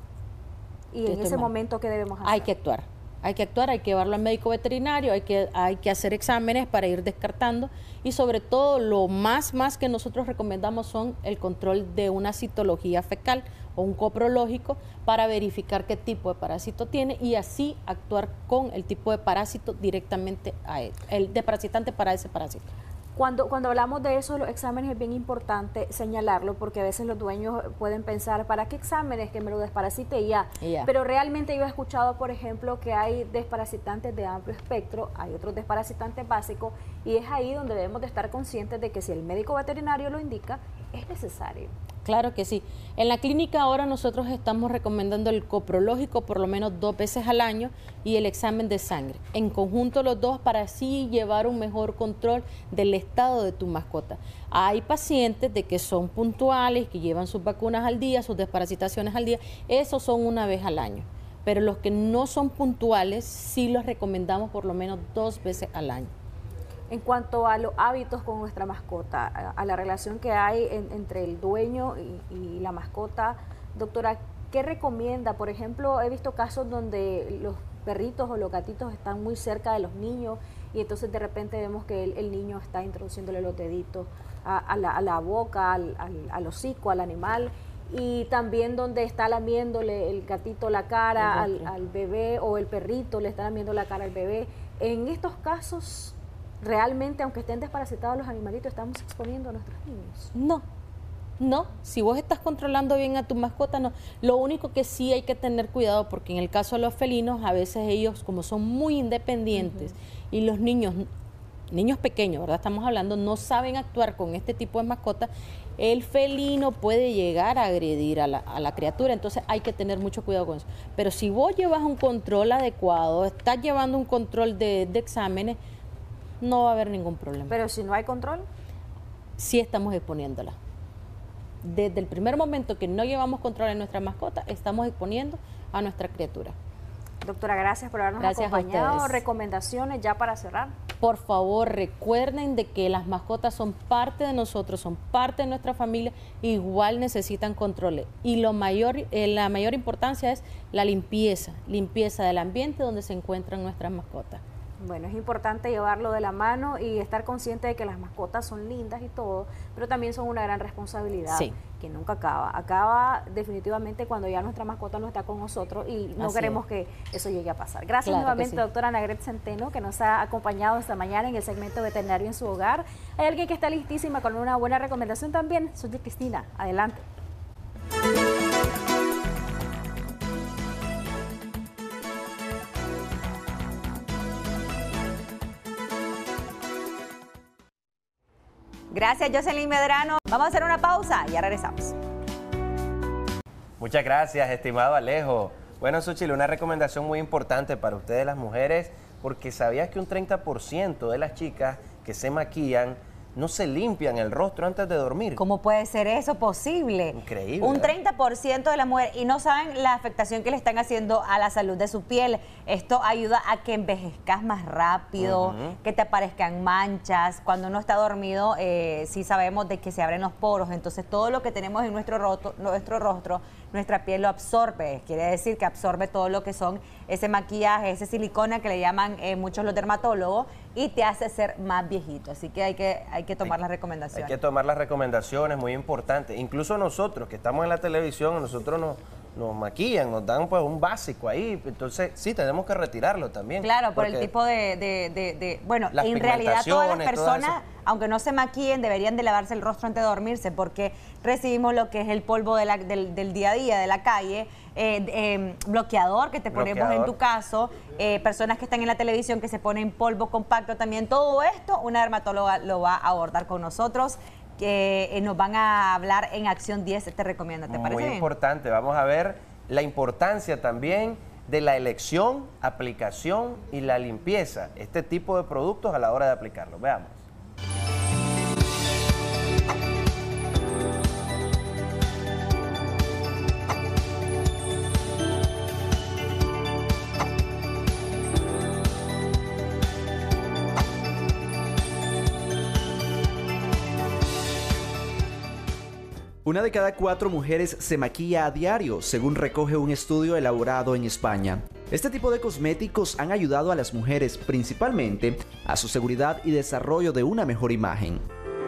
Y en ese momento, ¿qué debemos hacer? Hay que actuar, hay que llevarlo al médico veterinario, hay que hacer exámenes para ir descartando, y sobre todo lo más que nosotros recomendamos son el control de una citología fecal o un coprológico para verificar qué tipo de parásito tiene y así actuar con el tipo de parásito directamente a él, el desparasitante para ese parásito. Cuando hablamos de eso, los exámenes, es bien importante señalarlo, porque a veces los dueños pueden pensar, ¿para qué exámenes? Que me lo desparasite y ya. Pero realmente yo he escuchado, por ejemplo, que hay desparasitantes de amplio espectro, hay otros desparasitantes básicos, y es ahí donde debemos de estar conscientes de que si el médico veterinario lo indica, es necesario. Claro que sí. En la clínica ahora nosotros estamos recomendando el coprológico por lo menos 2 veces al año y el examen de sangre. En conjunto los dos para así llevar un mejor control del estado de tu mascota. Hay pacientes de que son puntuales, que llevan sus vacunas al día, sus desparasitaciones al día, esos son 1 vez al año. Pero los que no son puntuales sí los recomendamos por lo menos 2 veces al año. En cuanto a los hábitos con nuestra mascota, a la relación que hay entre el dueño y la mascota, doctora, ¿qué recomienda? Por ejemplo, he visto casos donde los perritos o los gatitos están muy cerca de los niños y entonces de repente vemos que el niño está introduciéndole los deditos a la boca, al hocico, al animal, y también donde está lamiéndole el gatito la cara al bebé, o el perrito le está lamiendo la cara al bebé. En estos casos, realmente, aunque estén desparasitados los animalitos, estamos exponiendo a nuestros niños. No, si vos estás controlando bien a tu mascota, no. Lo único que sí hay que tener cuidado, porque en el caso de los felinos, a veces ellos, como son muy independientes, y los niños pequeños, ¿verdad? Estamos hablando, no saben actuar con este tipo de mascota, el felino puede llegar a agredir a la criatura, entonces hay que tener mucho cuidado con eso. Pero si vos llevas un control adecuado, estás llevando un control de exámenes, no va a haber ningún problema. Pero si no hay control, sí estamos exponiéndola. Desde el primer momento que no llevamos control en nuestra mascota, estamos exponiendo a nuestra criatura. Doctora, gracias por habernos acompañado. Recomendaciones ya para cerrar. Por favor, recuerden de que las mascotas son parte de nosotros, son parte de nuestra familia, igual necesitan controles. Y la mayor importancia es la limpieza del ambiente donde se encuentran nuestras mascotas. Bueno, es importante llevarlo de la mano y estar consciente de que las mascotas son lindas y todo, pero también son una gran responsabilidad que nunca acaba. Acaba definitivamente cuando ya nuestra mascota no está con nosotros y no queremos que eso llegue a pasar. Gracias nuevamente, doctora Nagret Centeno, que nos ha acompañado esta mañana en el segmento veterinario en su hogar. Hay alguien que está listísima con una buena recomendación también. Soy Cristina. Adelante. Gracias, Jocelyn Medrano. Vamos a hacer una pausa y ya regresamos. Muchas gracias, estimado Alejo. Bueno, Xochitl, una recomendación muy importante para ustedes las mujeres, porque ¿sabías que un 30% de las chicas que se maquillan no se limpian el rostro antes de dormir? ¿Cómo puede ser eso posible? Increíble. Un 30% de las mujeres, y no saben la afectación que le están haciendo a la salud de su piel. Esto ayuda a que envejezcas más rápido, que te aparezcan manchas. Cuando uno está dormido, sí sabemos de que se abren los poros, entonces todo lo que tenemos en nuestro rostro, nuestra piel lo absorbe. Quiere decir que absorbe todo lo que son ese maquillaje, ese silicona que le llaman muchos los dermatólogos, y te hace ser más viejito. Así que hay que tomar las recomendaciones. Hay que tomar las recomendaciones, muy importante. Incluso nosotros que estamos en la televisión, nosotros nos maquillan, nos dan pues un básico ahí, entonces sí, tenemos que retirarlo también. Claro, por el tipo bueno, en realidad todas las personas, aunque no se maquillen, deberían de lavarse el rostro antes de dormirse, porque recibimos lo que es el polvo del día a día, de la calle, bloqueador que te ponemos en tu caso, personas que están en la televisión que se ponen polvo compacto también. Todo esto una dermatóloga lo va a abordar con nosotros, que nos van a hablar en Acción 10, te recomiendo, ¿te parece bien? Muy importante, vamos a ver la importancia también de la elección, aplicación y la limpieza, este tipo de productos a la hora de aplicarlos. Veamos. Una de cada 4 mujeres se maquilla a diario, según recoge un estudio elaborado en España. Este tipo de cosméticos han ayudado a las mujeres principalmente a su seguridad y desarrollo de una mejor imagen.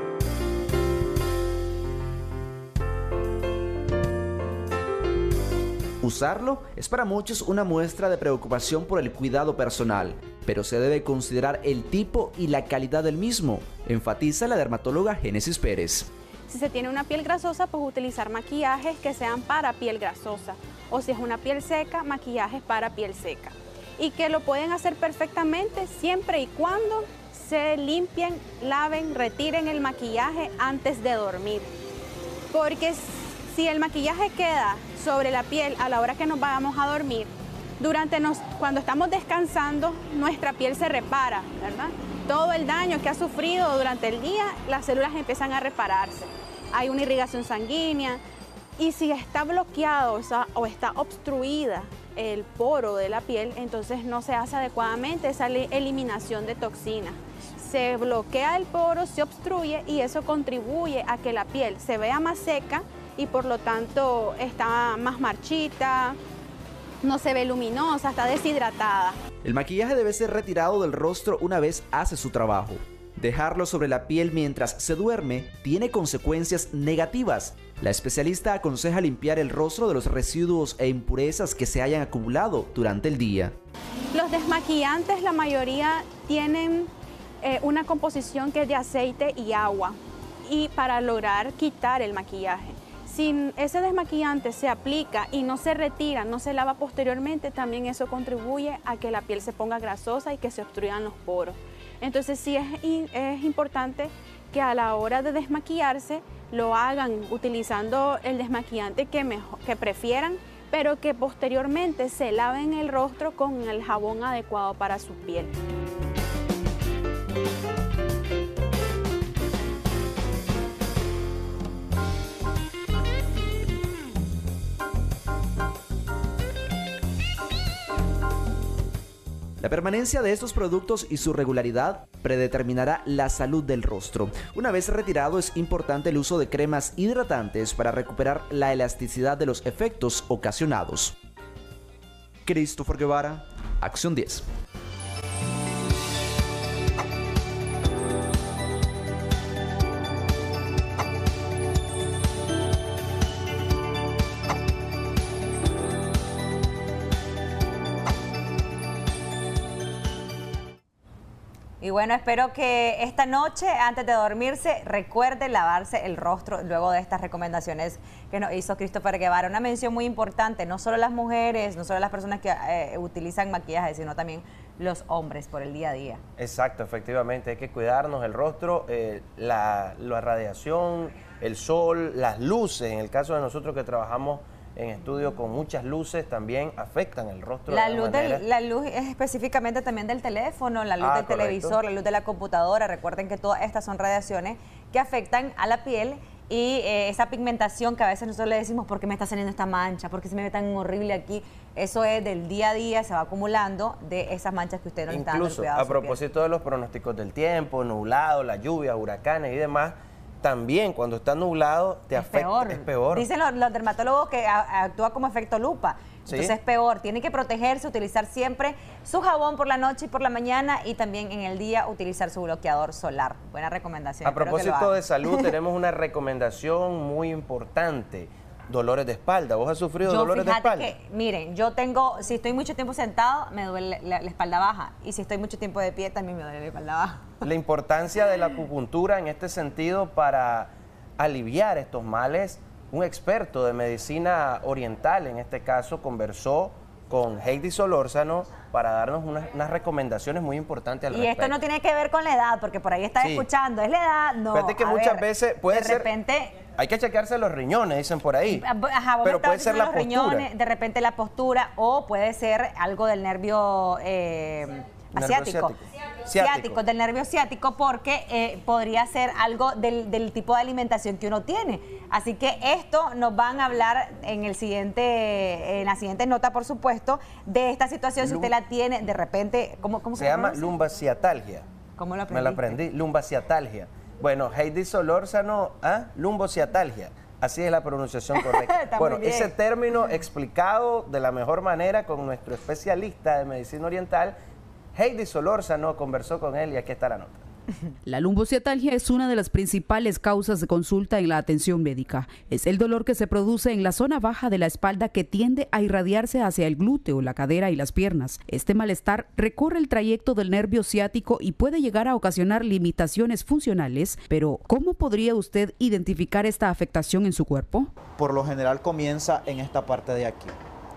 Usarlo es para muchos una muestra de preocupación por el cuidado personal, pero se debe considerar el tipo y la calidad del mismo, enfatiza la dermatóloga Génesis Pérez. Si se tiene una piel grasosa, pues utilizar maquillajes que sean para piel grasosa. O si es una piel seca, maquillajes para piel seca. Y que lo pueden hacer perfectamente siempre y cuando se limpien, laven, retiren el maquillaje antes de dormir. Porque si el maquillaje queda sobre la piel a la hora que nos vamos a dormir, cuando estamos descansando, nuestra piel se repara, ¿verdad? Todo el daño que ha sufrido durante el día, las células empiezan a repararse. Hay una irrigación sanguínea y si está bloqueado o está obstruida el poro de la piel, entonces no se hace adecuadamente esa eliminación de toxinas. Se bloquea el poro, se obstruye y eso contribuye a que la piel se vea más seca y por lo tanto está más marchita, no se ve luminosa, está deshidratada. El maquillaje debe ser retirado del rostro una vez hace su trabajo. Dejarlo sobre la piel mientras se duerme tiene consecuencias negativas. La especialista aconseja limpiar el rostro de los residuos e impurezas que se hayan acumulado durante el día. Los desmaquillantes, la mayoría tienen una composición que es de aceite y agua y para lograr quitar el maquillaje. Si ese desmaquillante se aplica y no se retira, no se lava posteriormente, también eso contribuye a que la piel se ponga grasosa y que se obstruyan los poros. Entonces sí es importante que a la hora de desmaquillarse lo hagan utilizando el desmaquillante que prefieran, pero que posteriormente se laven el rostro con el jabón adecuado para su piel. La permanencia de estos productos y su regularidad predeterminará la salud del rostro. Una vez retirado, es importante el uso de cremas hidratantes para recuperar la elasticidad de los efectos ocasionados. Christopher Guevara, Acción 10. Y bueno, espero que esta noche, antes de dormirse, recuerde lavarse el rostro luego de estas recomendaciones que nos hizo Christopher Guevara. Una mención muy importante, no solo las mujeres, no solo las personas que utilizan maquillaje, sino también los hombres por el día a día. Exacto, efectivamente, hay que cuidarnos el rostro, la radiación, el sol, las luces, en el caso de nosotros que trabajamos en estudio con muchas luces también afectan el rostro. La luz es específicamente también del teléfono, la luz del televisor, la luz de la computadora. Recuerden que todas estas son radiaciones que afectan a la piel y esa pigmentación que a veces nosotros le decimos, ¿por qué me está saliendo esta mancha? ¿Por qué se me ve tan horrible aquí? Eso es del día a día, se va acumulando de esas manchas que usted no está dando el cuidado. Incluso a propósito de los pronósticos del tiempo, nublado, la lluvia, huracanes y demás, también cuando está nublado te afecta, es peor. Dicen los dermatólogos que actúa como efecto lupa. ¿Sí? Entonces es peor. Tiene que protegerse, utilizar siempre su jabón por la noche y por la mañana y también en el día utilizar su bloqueador solar. Buena recomendación. A propósito de salud, tenemos una recomendación muy importante. Dolores de espalda. ¿Vos has sufrido dolores de espalda? Miren, yo tengo, si estoy mucho tiempo sentado, me duele la espalda baja. Y si estoy mucho tiempo de pie, también me duele la espalda baja. La importancia de la acupuntura en este sentido para aliviar estos males. Un experto de medicina oriental, en este caso, conversó con Heidi Solórzano para darnos unas recomendaciones muy importantes al respecto. Y esto no tiene que ver con la edad, porque por ahí está escuchando, ¿es la edad? No, fíjate que muchas veces puede ser... De repente... Hay que chequearse los riñones, dicen por ahí. Ajá, pero puede ser la los postura. Riñones, de repente la postura, o puede ser algo del nervio asiático. Ciático, del nervio ciático, porque podría ser algo del tipo de alimentación que uno tiene. Así que esto nos van a hablar en la siguiente nota, por supuesto, de esta situación, si usted la tiene, de repente, ¿cómo se llama? Lumbaciatalgia. ¿Cómo lo aprendiste? Me la aprendí, lumbaciatalgia. Bueno, Heidi Solórzano, lumbociatalgia. Así es la pronunciación correcta. Bueno, ese término explicado de la mejor manera con nuestro especialista de medicina oriental, Heidi Solórzano, conversó con él y aquí está la nota. La lumbociatalgia es una de las principales causas de consulta en la atención médica. Es el dolor que se produce en la zona baja de la espalda que tiende a irradiarse hacia el glúteo, la cadera y las piernas. Este malestar recorre el trayecto del nervio ciático y puede llegar a ocasionar limitaciones funcionales. Pero, ¿cómo podría usted identificar esta afectación en su cuerpo? Por lo general comienza en esta parte de aquí.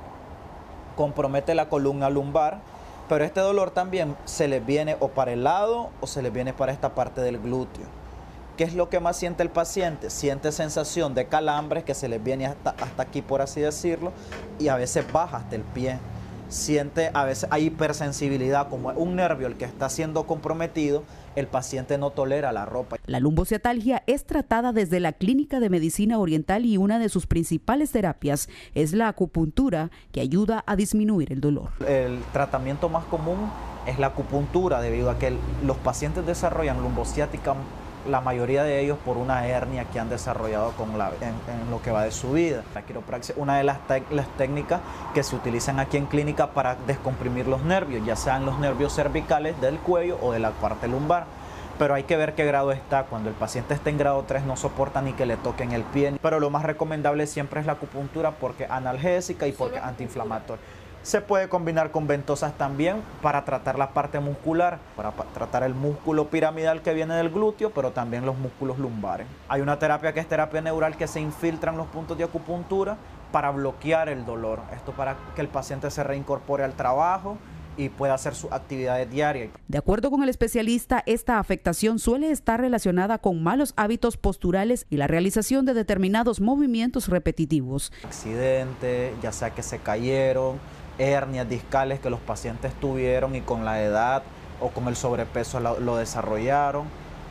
Compromete la columna lumbar. Pero este dolor también se les viene o para el lado o se les viene para esta parte del glúteo. ¿Qué es lo que más siente el paciente? Siente sensación de calambres que se les viene hasta aquí, por así decirlo, y a veces baja hasta el pie. Siente, a veces hay hipersensibilidad, como un nervio el que está siendo comprometido, el paciente no tolera la ropa. La lumbociatalgia es tratada desde la Clínica de Medicina Oriental y una de sus principales terapias es la acupuntura, que ayuda a disminuir el dolor. El tratamiento más común es la acupuntura, debido a que los pacientes desarrollan lumbociática, la mayoría de ellos por una hernia que han desarrollado en lo que va de su vida. La quiropraxia es una de las técnicas que se utilizan aquí en clínica para descomprimir los nervios, ya sean los nervios cervicales del cuello o de la parte lumbar. Pero hay que ver qué grado está. Cuando el paciente está en grado 3 no soporta ni que le toquen el pie. Pero lo más recomendable siempre es la acupuntura porque es analgésica y porque es antiinflamatoria. Se puede combinar con ventosas también para tratar la parte muscular, para tratar el músculo piramidal que viene del glúteo, pero también los músculos lumbares. Hay una terapia que es terapia neural que se infiltra en los puntos de acupuntura para bloquear el dolor. Esto para que el paciente se reincorpore al trabajo y pueda hacer sus actividades diarias. De acuerdo con el especialista, esta afectación suele estar relacionada con malos hábitos posturales y la realización de determinados movimientos repetitivos. Accidentes, ya sea que se cayeron, hernias discales que los pacientes tuvieron y con la edad o con el sobrepeso lo desarrollaron,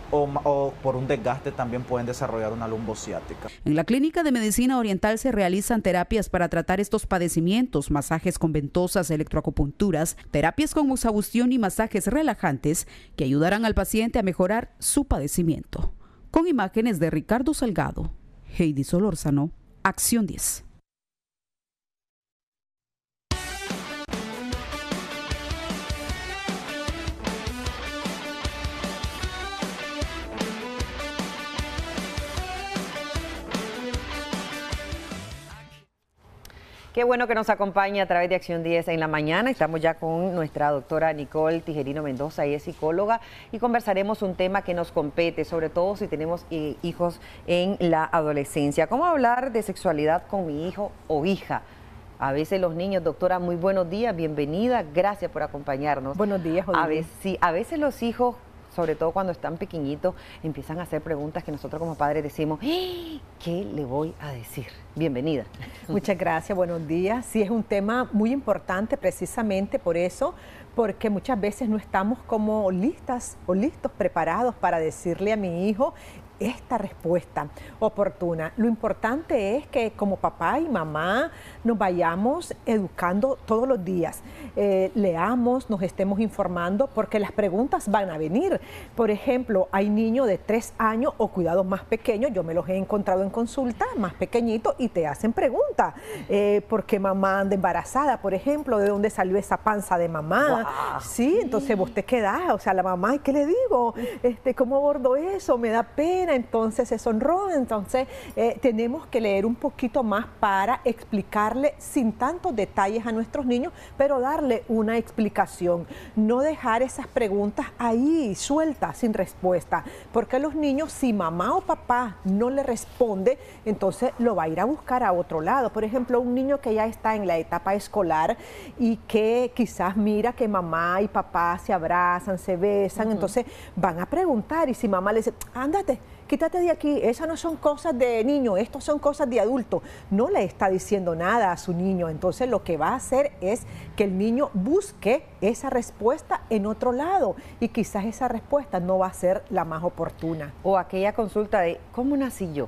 o por un desgaste también pueden desarrollar una lumbociática. En la Clínica de Medicina Oriental se realizan terapias para tratar estos padecimientos, masajes con ventosas, electroacupunturas, terapias con musabustión y masajes relajantes que ayudarán al paciente a mejorar su padecimiento. Con imágenes de Ricardo Salgado, Heidi Solórzano, Acción 10. Qué bueno que nos acompañe a través de Acción 10 en la mañana. Estamos ya con nuestra doctora Nicole Tijerino Mendoza, ella es psicóloga, y conversaremos un tema que nos compete, sobre todo si tenemos hijos en la adolescencia. ¿Cómo hablar de sexualidad con mi hijo o hija? A veces los niños, doctora, muy buenos días, bienvenida, gracias por acompañarnos. Buenos días, Odile. A veces los hijos, sobre todo cuando están pequeñitos, empiezan a hacer preguntas que nosotros como padres decimos, ¿qué le voy a decir? Bienvenida. Muchas gracias, buenos días. Sí, es un tema muy importante precisamente por eso, porque muchas veces no estamos como listas o listos, preparados para decirle a mi hijo esta respuesta oportuna. Lo importante es que como papá y mamá nos vayamos educando todos los días, leamos, nos estemos informando, porque las preguntas van a venir. Por ejemplo, hay niños de 3 años o cuidados más pequeños, yo me los he encontrado en consulta, más pequeñitos, y te hacen preguntas. ¿Por qué mamá anda embarazada? Por ejemplo, ¿de dónde salió esa panza de mamá? Wow. Sí, entonces vos te quedás, o sea, la mamá, ¿qué le digo? ¿Cómo abordo eso? Me da pena. Entonces se sonroja. Entonces tenemos que leer un poquito más para explicarle sin tantos detalles a nuestros niños, pero darle una explicación. No dejar esas preguntas ahí sueltas, sin respuesta, porque los niños, si mamá o papá no le responde, entonces lo va a ir a buscar a otro lado. Por ejemplo, un niño que ya está en la etapa escolar y que quizás mira que mamá y papá se abrazan, se besan, entonces van a preguntar, y si mamá le dice, ándate, quítate de aquí, esas no son cosas de niño, estas son cosas de adulto, no le está diciendo nada a su niño. Entonces lo que va a hacer es que el niño busque esa respuesta en otro lado, y quizás esa respuesta no va a ser la más oportuna. O aquella consulta de ¿cómo nací yo?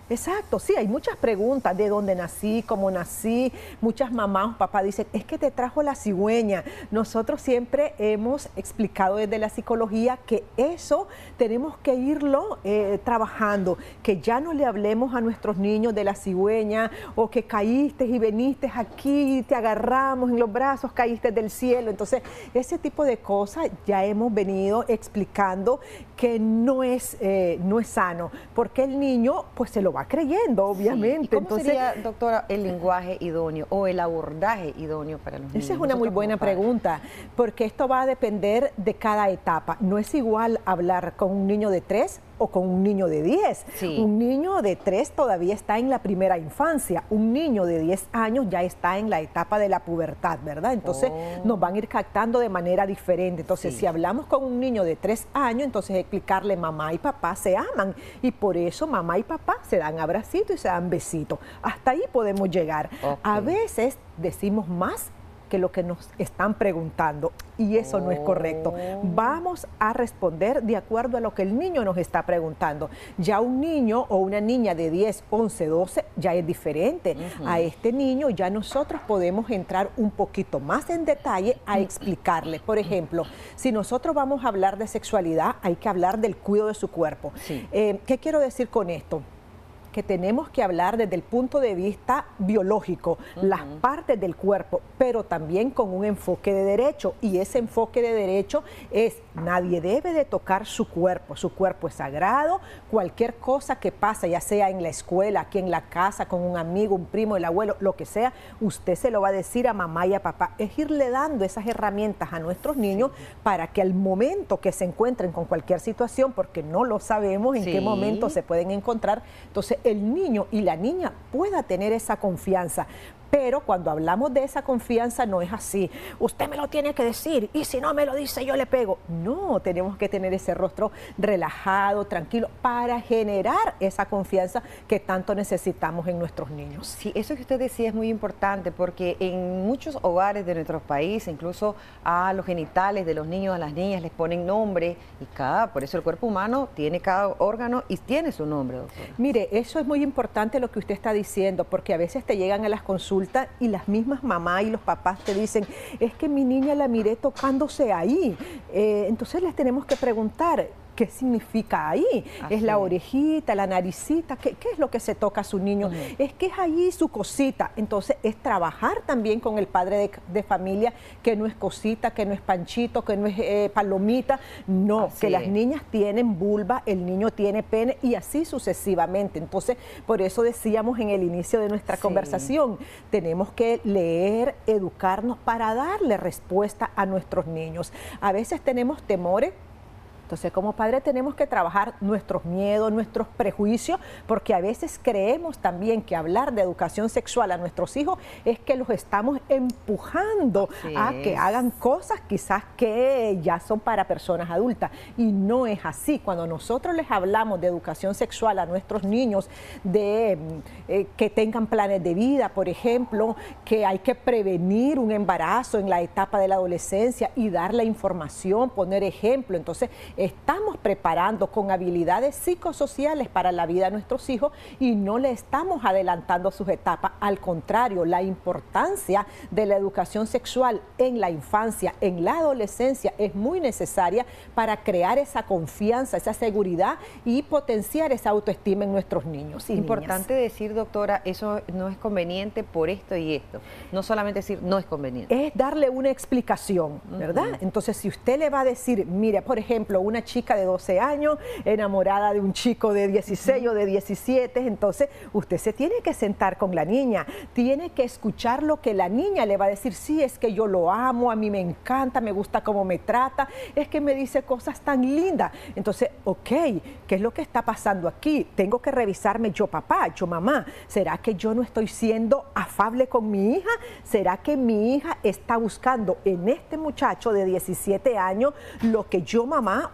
Exacto, sí, hay muchas preguntas de dónde nací, cómo nací. Muchas mamás o papás dicen, es que te trajo la cigüeña. Nosotros siempre hemos explicado desde la psicología que eso tenemos que irlo trabajando, que ya no le hablemos a nuestros niños de la cigüeña o que caíste y veniste aquí, te agarramos en los brazos, caíste del cielo. Entonces, ese tipo de cosas ya hemos venido explicando que no es sano, porque el niño pues se lo va creyendo, obviamente. Sí. ¿Y cómo Entonces, sería, doctora, el lenguaje idóneo o el abordaje idóneo para los niños? esa es una muy buena pregunta, porque esto va a depender de cada etapa. No es igual hablar con un niño de 3 o con un niño de 10. Sí. Un niño de 3 todavía está en la primera infancia. Un niño de 10 años ya está en la etapa de la pubertad, ¿verdad? Entonces nos van a ir captando de manera diferente. Entonces, si hablamos con un niño de 3 años, entonces explicarle mamá y papá se aman y por eso mamá y papá se dan abracitos y se dan besitos. Hasta ahí podemos llegar. A veces decimos más que lo que nos están preguntando y eso no es correcto. Vamos a responder de acuerdo a lo que el niño nos está preguntando. Ya un niño o una niña de 10, 11, 12 ya es diferente. A este niño ya nosotros podemos entrar un poquito más en detalle a explicarle. Por ejemplo, si nosotros vamos a hablar de sexualidad, hay que hablar del cuidado de su cuerpo. ¿Qué quiero decir con esto? Que tenemos que hablar desde el punto de vista biológico, las partes del cuerpo, pero también con un enfoque de derecho. Y ese enfoque de derecho es, nadie debe de tocar su cuerpo es sagrado. Cualquier cosa que pasa, ya sea en la escuela, aquí en la casa, con un amigo, un primo, el abuelo, lo que sea, usted se lo va a decir a mamá y a papá. Es irle dando esas herramientas a nuestros niños para que al momento que se encuentren con cualquier situación, porque no lo sabemos en qué momento se pueden encontrar, entonces el niño y la niña pueda tener esa confianza. Pero cuando hablamos de esa confianza no es así, usted me lo tiene que decir y si no me lo dice yo le pego. No, tenemos que tener ese rostro relajado, tranquilo, para generar esa confianza que tanto necesitamos en nuestros niños. Sí, eso que usted decía es muy importante porque en muchos hogares de nuestro país, incluso a los genitales de los niños, a las niñas les ponen nombre y por eso el cuerpo humano tiene cada órgano y tiene su nombre, doctora. Mire, eso es muy importante lo que usted está diciendo, porque a veces te llegan a las consultas y las mismas mamás y los papás te dicen, es que mi niña la miré tocándose ahí. Entonces les tenemos que preguntar, ¿qué significa ahí? ¿Es la orejita, la naricita? ¿Qué es lo que se toca a su niño? Es que es ahí su cosita. Entonces es trabajar también con el padre de familia, que no es cosita, que no es panchito, que no es palomita. No, que las niñas tienen vulva, el niño tiene pene y así sucesivamente. Entonces, por eso decíamos en el inicio de nuestra conversación, tenemos que leer, educarnos para darle respuesta a nuestros niños. A veces tenemos temores. Entonces, como padre tenemos que trabajar nuestros miedos, nuestros prejuicios, porque a veces creemos también que hablar de educación sexual a nuestros hijos es que los estamos empujando a que hagan cosas quizás que ya son para personas adultas. Y no es así. Cuando nosotros les hablamos de educación sexual a nuestros niños, de que tengan planes de vida, por ejemplo, que hay que prevenir un embarazo en la etapa de la adolescencia y dar la información, poner ejemplo. Entonces, estamos preparando con habilidades psicosociales para la vida de nuestros hijos y no le estamos adelantando sus etapas. Al contrario, la importancia de la educación sexual en la infancia, en la adolescencia, es muy necesaria para crear esa confianza, esa seguridad y potenciar esa autoestima en nuestros niños y importante decir, doctora, eso no es conveniente por esto y esto. No solamente decir no es conveniente. Es darle una explicación, ¿verdad? Entonces, si usted le va a decir, mire, por ejemplo, una chica de 12 años enamorada de un chico de 16 o de 17, entonces usted se tiene que sentar con la niña, tiene que escuchar lo que la niña le va a decir. Sí, es que yo lo amo, a mí me encanta, me gusta cómo me trata, es que me dice cosas tan lindas. Entonces, ok, ¿qué es lo que está pasando aquí? Tengo que revisarme yo papá, yo mamá. ¿Será que yo no estoy siendo afable con mi hija? ¿Será que mi hija está buscando en este muchacho de 17 años lo que yo mamá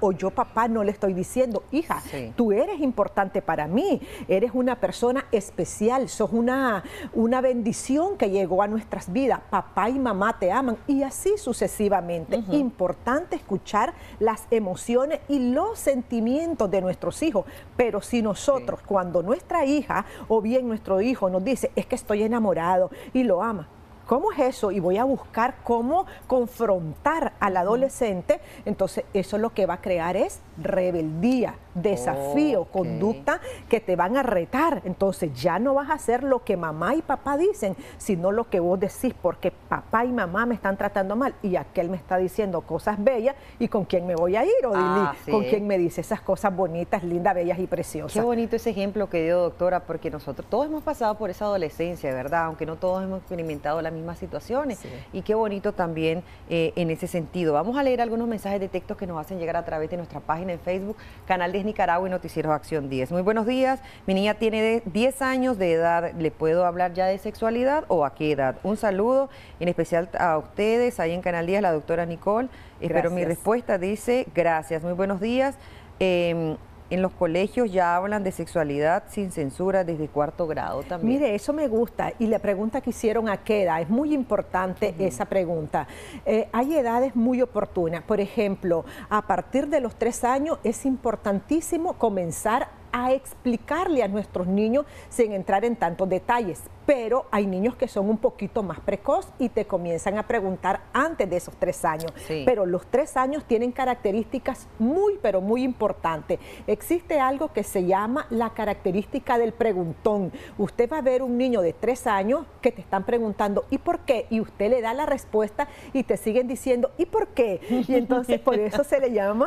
o yo papá no le estoy diciendo, hija, tú eres importante para mí, eres una persona especial, sos una bendición que llegó a nuestras vidas, papá y mamá te aman y así sucesivamente. Importante escuchar las emociones y los sentimientos de nuestros hijos, pero si nosotros cuando nuestra hija o bien nuestro hijo nos dice, es que estoy enamorado y lo ama, ¿cómo es eso? Y voy a buscar cómo confrontar al adolescente, entonces eso lo que va a crear es rebeldía, desafío, conducta que te van a retar. Entonces ya no vas a hacer lo que mamá y papá dicen, sino lo que vos decís, porque papá y mamá me están tratando mal y aquel me está diciendo cosas bellas y con quién me voy a ir, Odilí, con quién me dice esas cosas bonitas, lindas, bellas y preciosas. Qué bonito ese ejemplo que dio, doctora, porque nosotros todos hemos pasado por esa adolescencia, ¿verdad? Aunque no todos hemos experimentado las mismas situaciones. Y qué bonito también en ese sentido. Vamos a leer algunos mensajes de texto que nos hacen llegar a través de nuestra página en Facebook, Canal 10 Nicaragua y Noticieros Acción 10. Muy buenos días, mi niña tiene 10 años de edad, ¿le puedo hablar ya de sexualidad o a qué edad? Un saludo en especial a ustedes, ahí en Canal 10, la doctora Nicole. Espero mi respuesta, dice, gracias, muy buenos días. En los colegios ya hablan de sexualidad sin censura desde 4º grado también. Mire, eso me gusta. Y la pregunta que hicieron a qué edad, es muy importante esa pregunta. Hay edades muy oportunas. Por ejemplo, a partir de los 3 años es importantísimo comenzar a explicarle a nuestros niños sin entrar en tantos detalles. Pero hay niños que son un poquito más precoz y te comienzan a preguntar antes de esos 3 años. Pero los 3 años tienen características muy, pero muy importantes. Existe algo que se llama la característica del preguntón. Usted va a ver un niño de 3 años que te están preguntando ¿y por qué? Y usted le da la respuesta y te siguen diciendo ¿y por qué? Y entonces por eso se le llama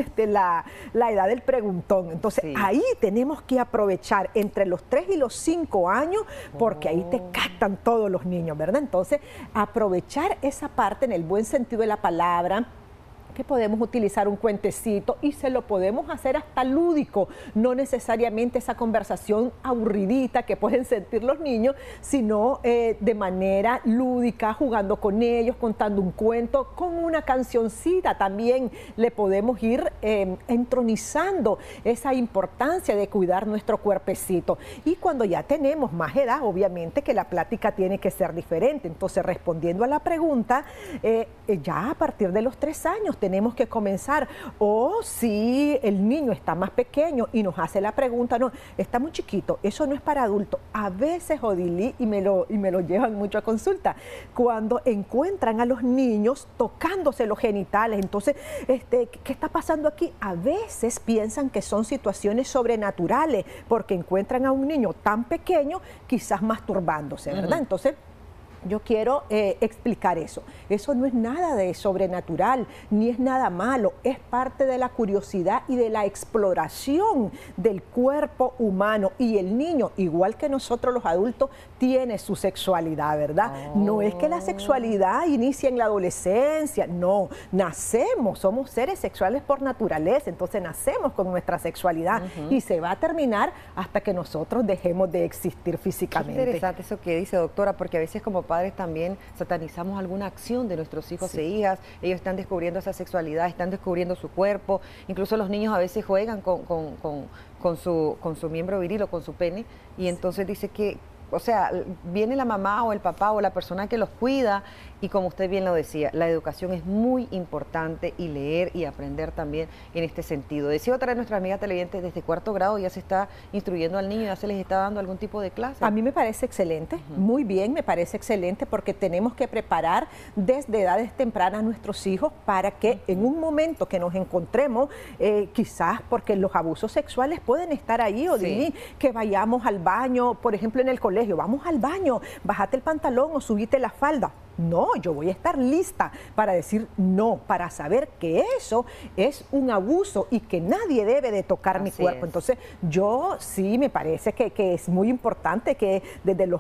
la edad del preguntón. Entonces ahí tenemos que aprovechar entre los 3 y los 5 años porque ahí te captan todos los niños, ¿verdad? Entonces, aprovechar esa parte en el buen sentido de la palabra, que podemos utilizar un cuentecito y se lo podemos hacer hasta lúdico, no necesariamente esa conversación aburridita que pueden sentir los niños, sino de manera lúdica, jugando con ellos, contando un cuento, con una cancioncita también le podemos ir entronizando esa importancia de cuidar nuestro cuerpecito. Y cuando ya tenemos más edad, obviamente que la plática tiene que ser diferente. Entonces, respondiendo a la pregunta, ya a partir de los 3 años tenemos que comenzar. O si el niño está más pequeño y nos hace la pregunta, no, está muy chiquito, eso no es para adultos. A veces, Odilí, y me lo llevan mucho a consulta, cuando encuentran a los niños tocándose los genitales, entonces, ¿qué está pasando aquí? A veces piensan que son situaciones sobrenaturales, porque encuentran a un niño tan pequeño, quizás masturbándose, ¿verdad? Entonces, yo quiero explicar eso. Eso no es nada de sobrenatural, ni es nada malo. Es parte de la curiosidad y de la exploración del cuerpo humano. Y el niño, igual que nosotros los adultos, tiene su sexualidad, ¿verdad? No es que la sexualidad inicie en la adolescencia, no. Nacemos, somos seres sexuales por naturaleza, entonces nacemos con nuestra sexualidad y se va a terminar hasta que nosotros dejemos de existir físicamente. Qué interesante eso que dice, doctora, porque a veces como padres también satanizamos alguna acción de nuestros hijos e hijas. Ellos están descubriendo esa sexualidad, están descubriendo su cuerpo. Incluso los niños a veces juegan con su miembro viril o con su pene y entonces dice que, o sea, viene la mamá o el papá o la persona que los cuida y como usted bien lo decía, la educación es muy importante y leer y aprender también en este sentido. Decía otra de nuestras amigas televidentes, desde 4º grado ya se está instruyendo al niño, ya se les está dando algún tipo de clase. A mí me parece excelente, muy bien, me parece excelente porque tenemos que preparar desde edades tempranas a nuestros hijos para que en un momento que nos encontremos, quizás porque los abusos sexuales pueden estar ahí, Odilí, que vayamos al baño, por ejemplo en el colegio, vamos al baño, bájate el pantalón o subite la falda. No, yo voy a estar lista para decir no, para saber que eso es un abuso y que nadie debe de tocar mi cuerpo. Entonces, yo sí me parece que es muy importante que desde los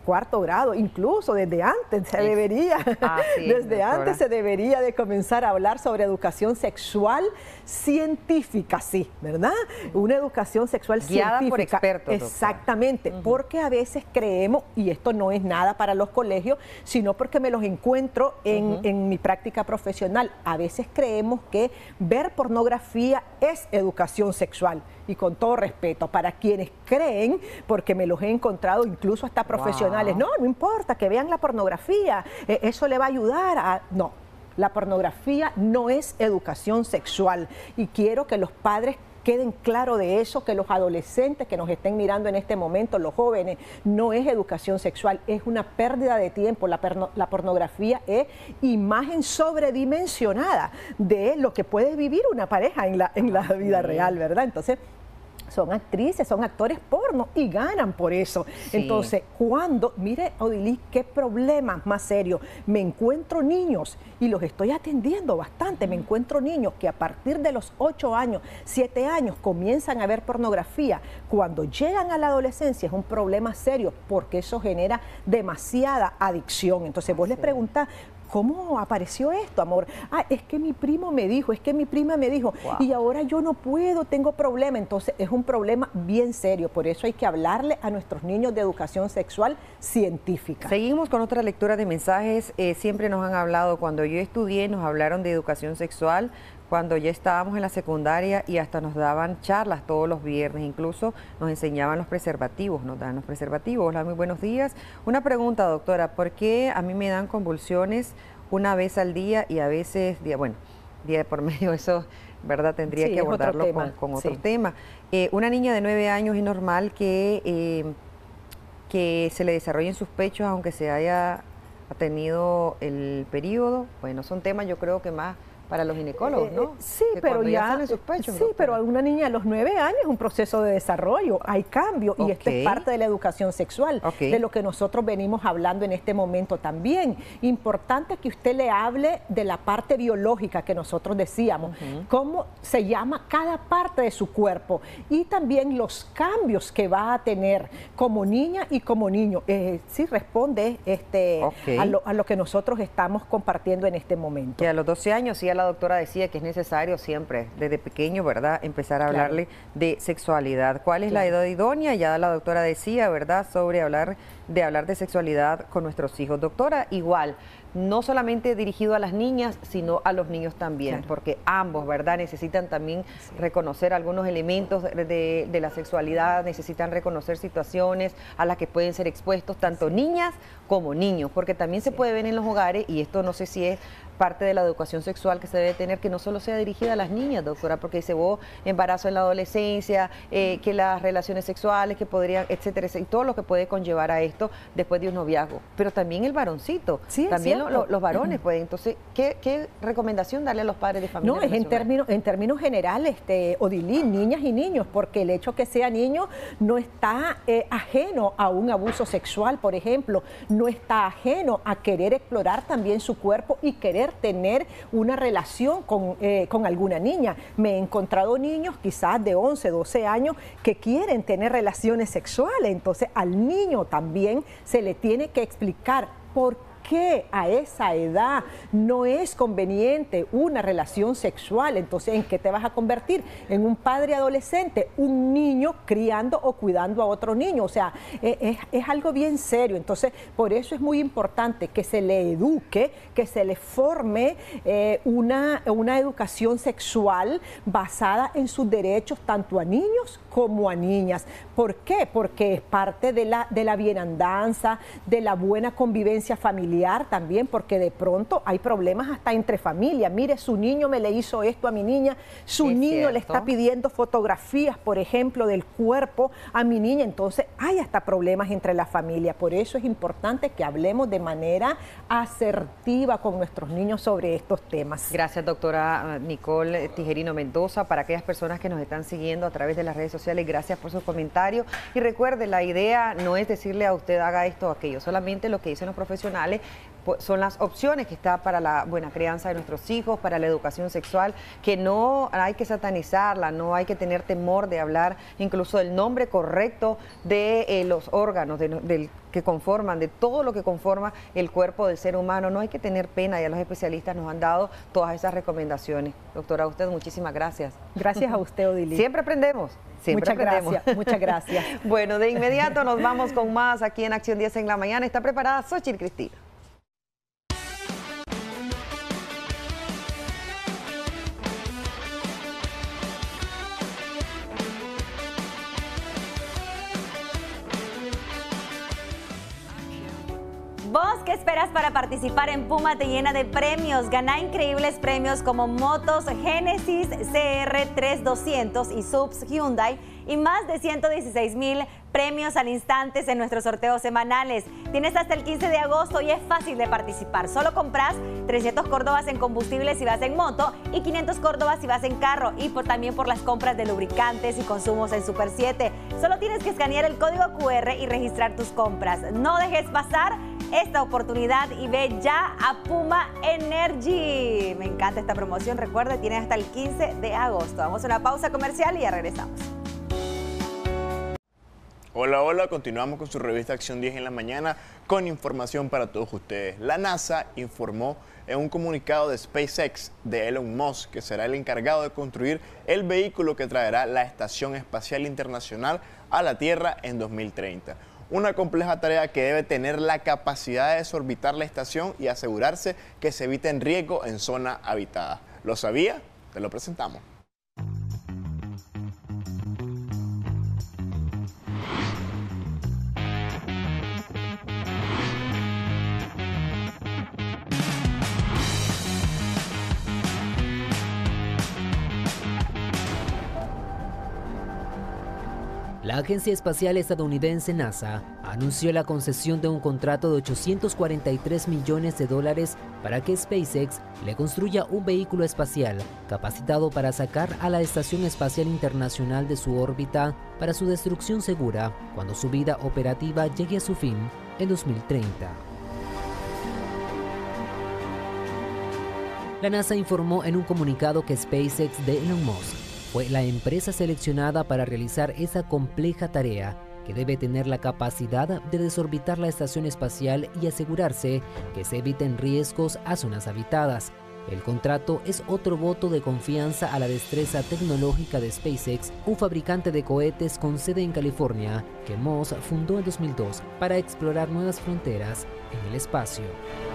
cuarto grado, incluso desde antes se debería, desde antes se debería de comenzar a hablar sobre educación sexual científica, sí, ¿verdad? Una educación sexual guiada científica. por expertos. Exactamente, porque a veces creemos, y esto no es nada para los colegios, sino porque me los encuentro en mi práctica profesional. A veces creemos que ver pornografía es educación sexual. Y con todo respeto, para quienes creen, porque me los he encontrado incluso hasta profesionales, no importa que vean la pornografía, eso le va a ayudar a... No, la pornografía no es educación sexual y quiero que los padres queden claros de eso, que los adolescentes que nos estén mirando en este momento, los jóvenes, no es educación sexual, es una pérdida de tiempo. La pornografía es imagen sobredimensionada de lo que puede vivir una pareja en la vida real, ¿verdad? Entonces, son actrices, son actores porno y ganan por eso. Sí. Entonces, mire, Odilí, qué problema más serio. Me encuentro niños y los estoy atendiendo bastante. Me encuentro niños que a partir de los 8 años, 7 años comienzan a ver pornografía. Cuando llegan a la adolescencia es un problema serio porque eso genera demasiada adicción. Entonces, vos les preguntás, ¿cómo apareció esto, amor? Es que mi primo me dijo, es que mi prima me dijo, y ahora yo no puedo, tengo problema. Entonces es un problema bien serio, por eso hay que hablarle a nuestros niños de educación sexual científica. Seguimos con otra lectura de mensajes. Siempre nos han hablado, cuando yo estudié nos hablaron de educación sexual, cuando ya estábamos en la secundaria y hasta nos daban charlas todos los viernes, incluso nos enseñaban los preservativos, nos dan los preservativos. Hola, muy buenos días. Una pregunta, doctora, ¿por qué a mí me dan convulsiones una vez al día y a veces, día por medio? Eso, ¿verdad? Tendría que abordarlo con otro tema. Una niña de 9 años es normal que se le desarrollen sus pechos aunque se haya tenido el periodo. Bueno, son temas yo creo que más para los ginecólogos, ¿no? Sí, pero ya sus pechos, sí, pero a una niña a los 9 años es un proceso de desarrollo, hay cambio y esto es parte de la educación sexual, de lo que nosotros venimos hablando en este momento también. Importante que usted le hable de la parte biológica que nosotros decíamos, cómo se llama cada parte de su cuerpo y también los cambios que va a tener como niña y como niño. Sí responde a lo que nosotros estamos compartiendo en este momento. Que a los 12 años sí, a la doctora decía que es necesario siempre, desde pequeño, ¿verdad?, empezar a hablarle de sexualidad. ¿Cuál es la edad idónea? Ya la doctora decía, ¿verdad?, sobre hablar de sexualidad con nuestros hijos. Doctora, igual, no solamente dirigido a las niñas, sino a los niños también, porque ambos, ¿verdad?, necesitan también reconocer algunos elementos de la sexualidad, necesitan reconocer situaciones a las que pueden ser expuestos tanto niñas como niños, porque también se puede ver en los hogares, y esto no sé si es parte de la educación sexual que se debe tener, que no solo sea dirigida a las niñas, doctora, porque dice vos, embarazo en la adolescencia, que las relaciones sexuales que podrían, etcétera, y todo lo que puede conllevar a esto después de un noviazgo, pero también el varoncito, también los varones pueden. Entonces, ¿qué recomendación darle a los padres de familia? No, es en términos generales, Odilí, niñas y niños, porque el hecho que sea niño no está ajeno a un abuso sexual, por ejemplo, no está ajeno a querer explorar también su cuerpo y querer tener una relación con alguna niña. Me he encontrado niños quizás de 11, 12 años que quieren tener relaciones sexuales, entonces al niño también se le tiene que explicar por qué a esa edad no es conveniente una relación sexual. Entonces, ¿en qué te vas a convertir? En un padre adolescente, un niño criando o cuidando a otro niño. O sea, es algo bien serio. Entonces, por eso es muy importante que se le eduque, que se le forme una educación sexual basada en sus derechos tanto a niños como a niñas. ¿Por qué? Porque es parte de la bienandanza, de la buena convivencia familiar también, porque de pronto hay problemas hasta entre familias. Mire, su niño me le hizo esto a mi niña, su niño le está pidiendo fotografías, por ejemplo, del cuerpo a mi niña, entonces hay hasta problemas entre la familia. Por eso es importante que hablemos de manera asertiva con nuestros niños sobre estos temas. Gracias, doctora Nicole Tijerino Mendoza. Para aquellas personas que nos están siguiendo a través de las redes sociales, gracias por sus comentarios. Y recuerde, la idea no es decirle a usted haga esto o aquello, solamente lo que dicen los profesionales son las opciones que está para la buena crianza de nuestros hijos, para la educación sexual, que no hay que satanizarla, no hay que tener temor de hablar incluso del nombre correcto de los órganos que conforman, de todo lo que conforma el cuerpo del ser humano. No hay que tener pena, ya los especialistas nos han dado todas esas recomendaciones. Doctora, a usted muchísimas gracias. Gracias a usted, Odili. Siempre aprendemos. Siempre aprendemos. Muchas gracias. Bueno, de inmediato nos vamos con más aquí en Acción 10 en la mañana. ¿Está preparada Xochitl Cristina? ¿Vos qué esperas para participar en Puma Te Llena de Premios? Gana increíbles premios como motos Genesis CR3200 y subs Hyundai y más de 116,000 premios al instante en nuestros sorteos semanales. Tienes hasta el 15 de agosto y es fácil de participar. Solo compras 300 córdobas en combustible si vas en moto y 500 córdobas si vas en carro, y también por las compras de lubricantes y consumos en Super 7. Solo tienes que escanear el código QR y registrar tus compras. No dejes pasar esta oportunidad y ve ya a Puma Energy. Me encanta esta promoción. Recuerda, tienes hasta el 15 de agosto. Vamos a una pausa comercial y ya regresamos. Hola, hola, continuamos con su revista Acción 10 en la mañana con información para todos ustedes. La NASA informó en un comunicado de SpaceX de Elon Musk que será el encargado de construir el vehículo que traerá la Estación Espacial Internacional a la Tierra en 2030. Una compleja tarea que debe tener la capacidad de desorbitar la estación y asegurarse que se eviten riesgos en zonas habitadas. ¿Lo sabía? Te lo presentamos. La Agencia Espacial Estadounidense NASA anunció la concesión de un contrato de $843 millones para que SpaceX le construya un vehículo espacial capacitado para sacar a la Estación Espacial Internacional de su órbita para su destrucción segura cuando su vida operativa llegue a su fin en 2030. La NASA informó en un comunicado que SpaceX de Elon Musk fue la empresa seleccionada para realizar esa compleja tarea, que debe tener la capacidad de desorbitar la estación espacial y asegurarse que se eviten riesgos a zonas habitadas. El contrato es otro voto de confianza a la destreza tecnológica de SpaceX, un fabricante de cohetes con sede en California, que Musk fundó en 2002 para explorar nuevas fronteras en el espacio.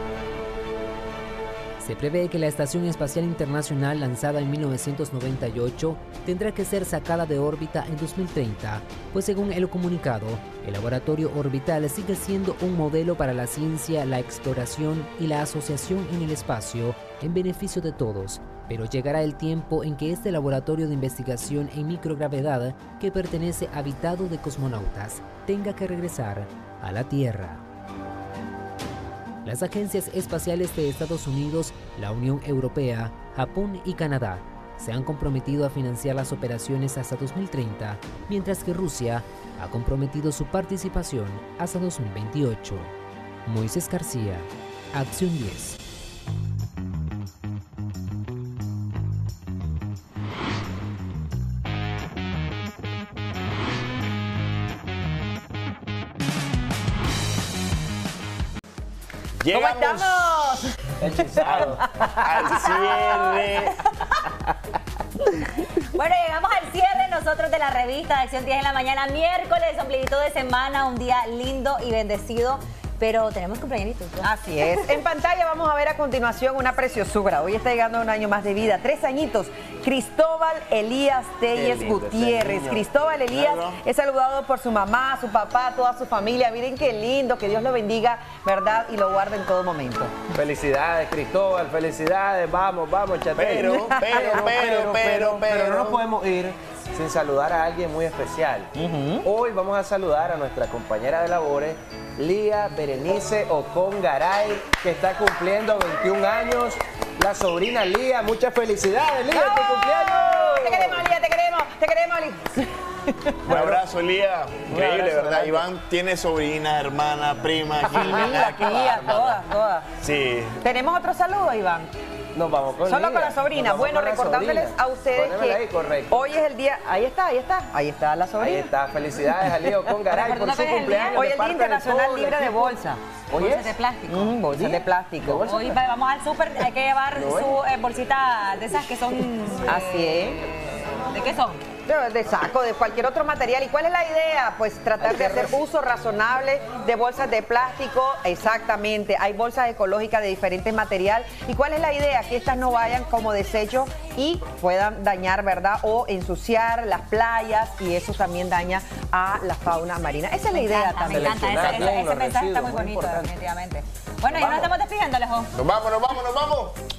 Se prevé que la Estación Espacial Internacional, lanzada en 1998, tendrá que ser sacada de órbita en 2030, pues según el comunicado, el laboratorio orbital sigue siendo un modelo para la ciencia, la exploración y la asociación en el espacio en beneficio de todos, pero llegará el tiempo en que este laboratorio de investigación en microgravedad, que pertenece a habitado de cosmonautas, tenga que regresar a la Tierra. Las agencias espaciales de Estados Unidos, la Unión Europea, Japón y Canadá se han comprometido a financiar las operaciones hasta 2030, mientras que Rusia ha comprometido su participación hasta 2028. Moisés García, Acción 10. ¿Cómo estamos? Hechizado. Al cierre. Bueno, llegamos al cierre nosotros de la revista de Acción 10 en la mañana, miércoles, ombliguito de semana, un día lindo y bendecido. Pero tenemos cumpleañitos, ¿no? Así es. En pantalla vamos a ver a continuación una preciosura. Hoy está llegando a un año más de vida, 3 añitos. Cristóbal Elías Telles Gutiérrez. Cristóbal Elías es saludado por su mamá, su papá, toda su familia. Miren qué lindo, que Dios lo bendiga, ¿verdad? Y lo guarde en todo momento. Felicidades, Cristóbal, felicidades. Vamos, Chatel. Pero no nos podemos ir sin saludar a alguien muy especial. Hoy vamos a saludar a nuestra compañera de labores, Lía Berenice Ocon Garay, que está cumpliendo 21 años. La sobrina Lía, muchas felicidades, Lía, en tu cumpleaños. Te queremos, Lía, te queremos, Lía. Un abrazo, Lía. Increíble, abrazo, ¿verdad? grande. Iván tiene sobrina, hermana, prima. Familia, tía, todas. Sí. ¿Tenemos otro saludo, Iván? Nos vamos con Solo Lía. con la sobrina. Nos vamos Bueno, con la recordándoles sobrina. a ustedes Ponémela que ahí, correcto. hoy es el día. Ahí está la sobrina. Ahí está. Felicidades a Leo Congaray por su cumpleaños. Hoy de es el Día parte de Internacional todo el Libre de equipo. Bolsa. Hoy Bolsas es de plástico. Bolsas de plástico. Hoy vamos al súper, hay que llevar su bolsita de esas que son... Así es. ¿De qué son? De saco, de cualquier otro material. ¿Y cuál es la idea? Pues tratar de hacer uso razonable de bolsas de plástico. Exactamente. Hay bolsas ecológicas de diferentes material. ¿Y cuál es la idea? Que estas no vayan como desecho y puedan dañar, ¿verdad? O ensuciar las playas y eso también daña a la fauna marina. Esa es la idea también. Me encanta, ese mensaje está muy bonito, definitivamente. Bueno, y nos estamos despidiendo, Alejo. Nos vamos.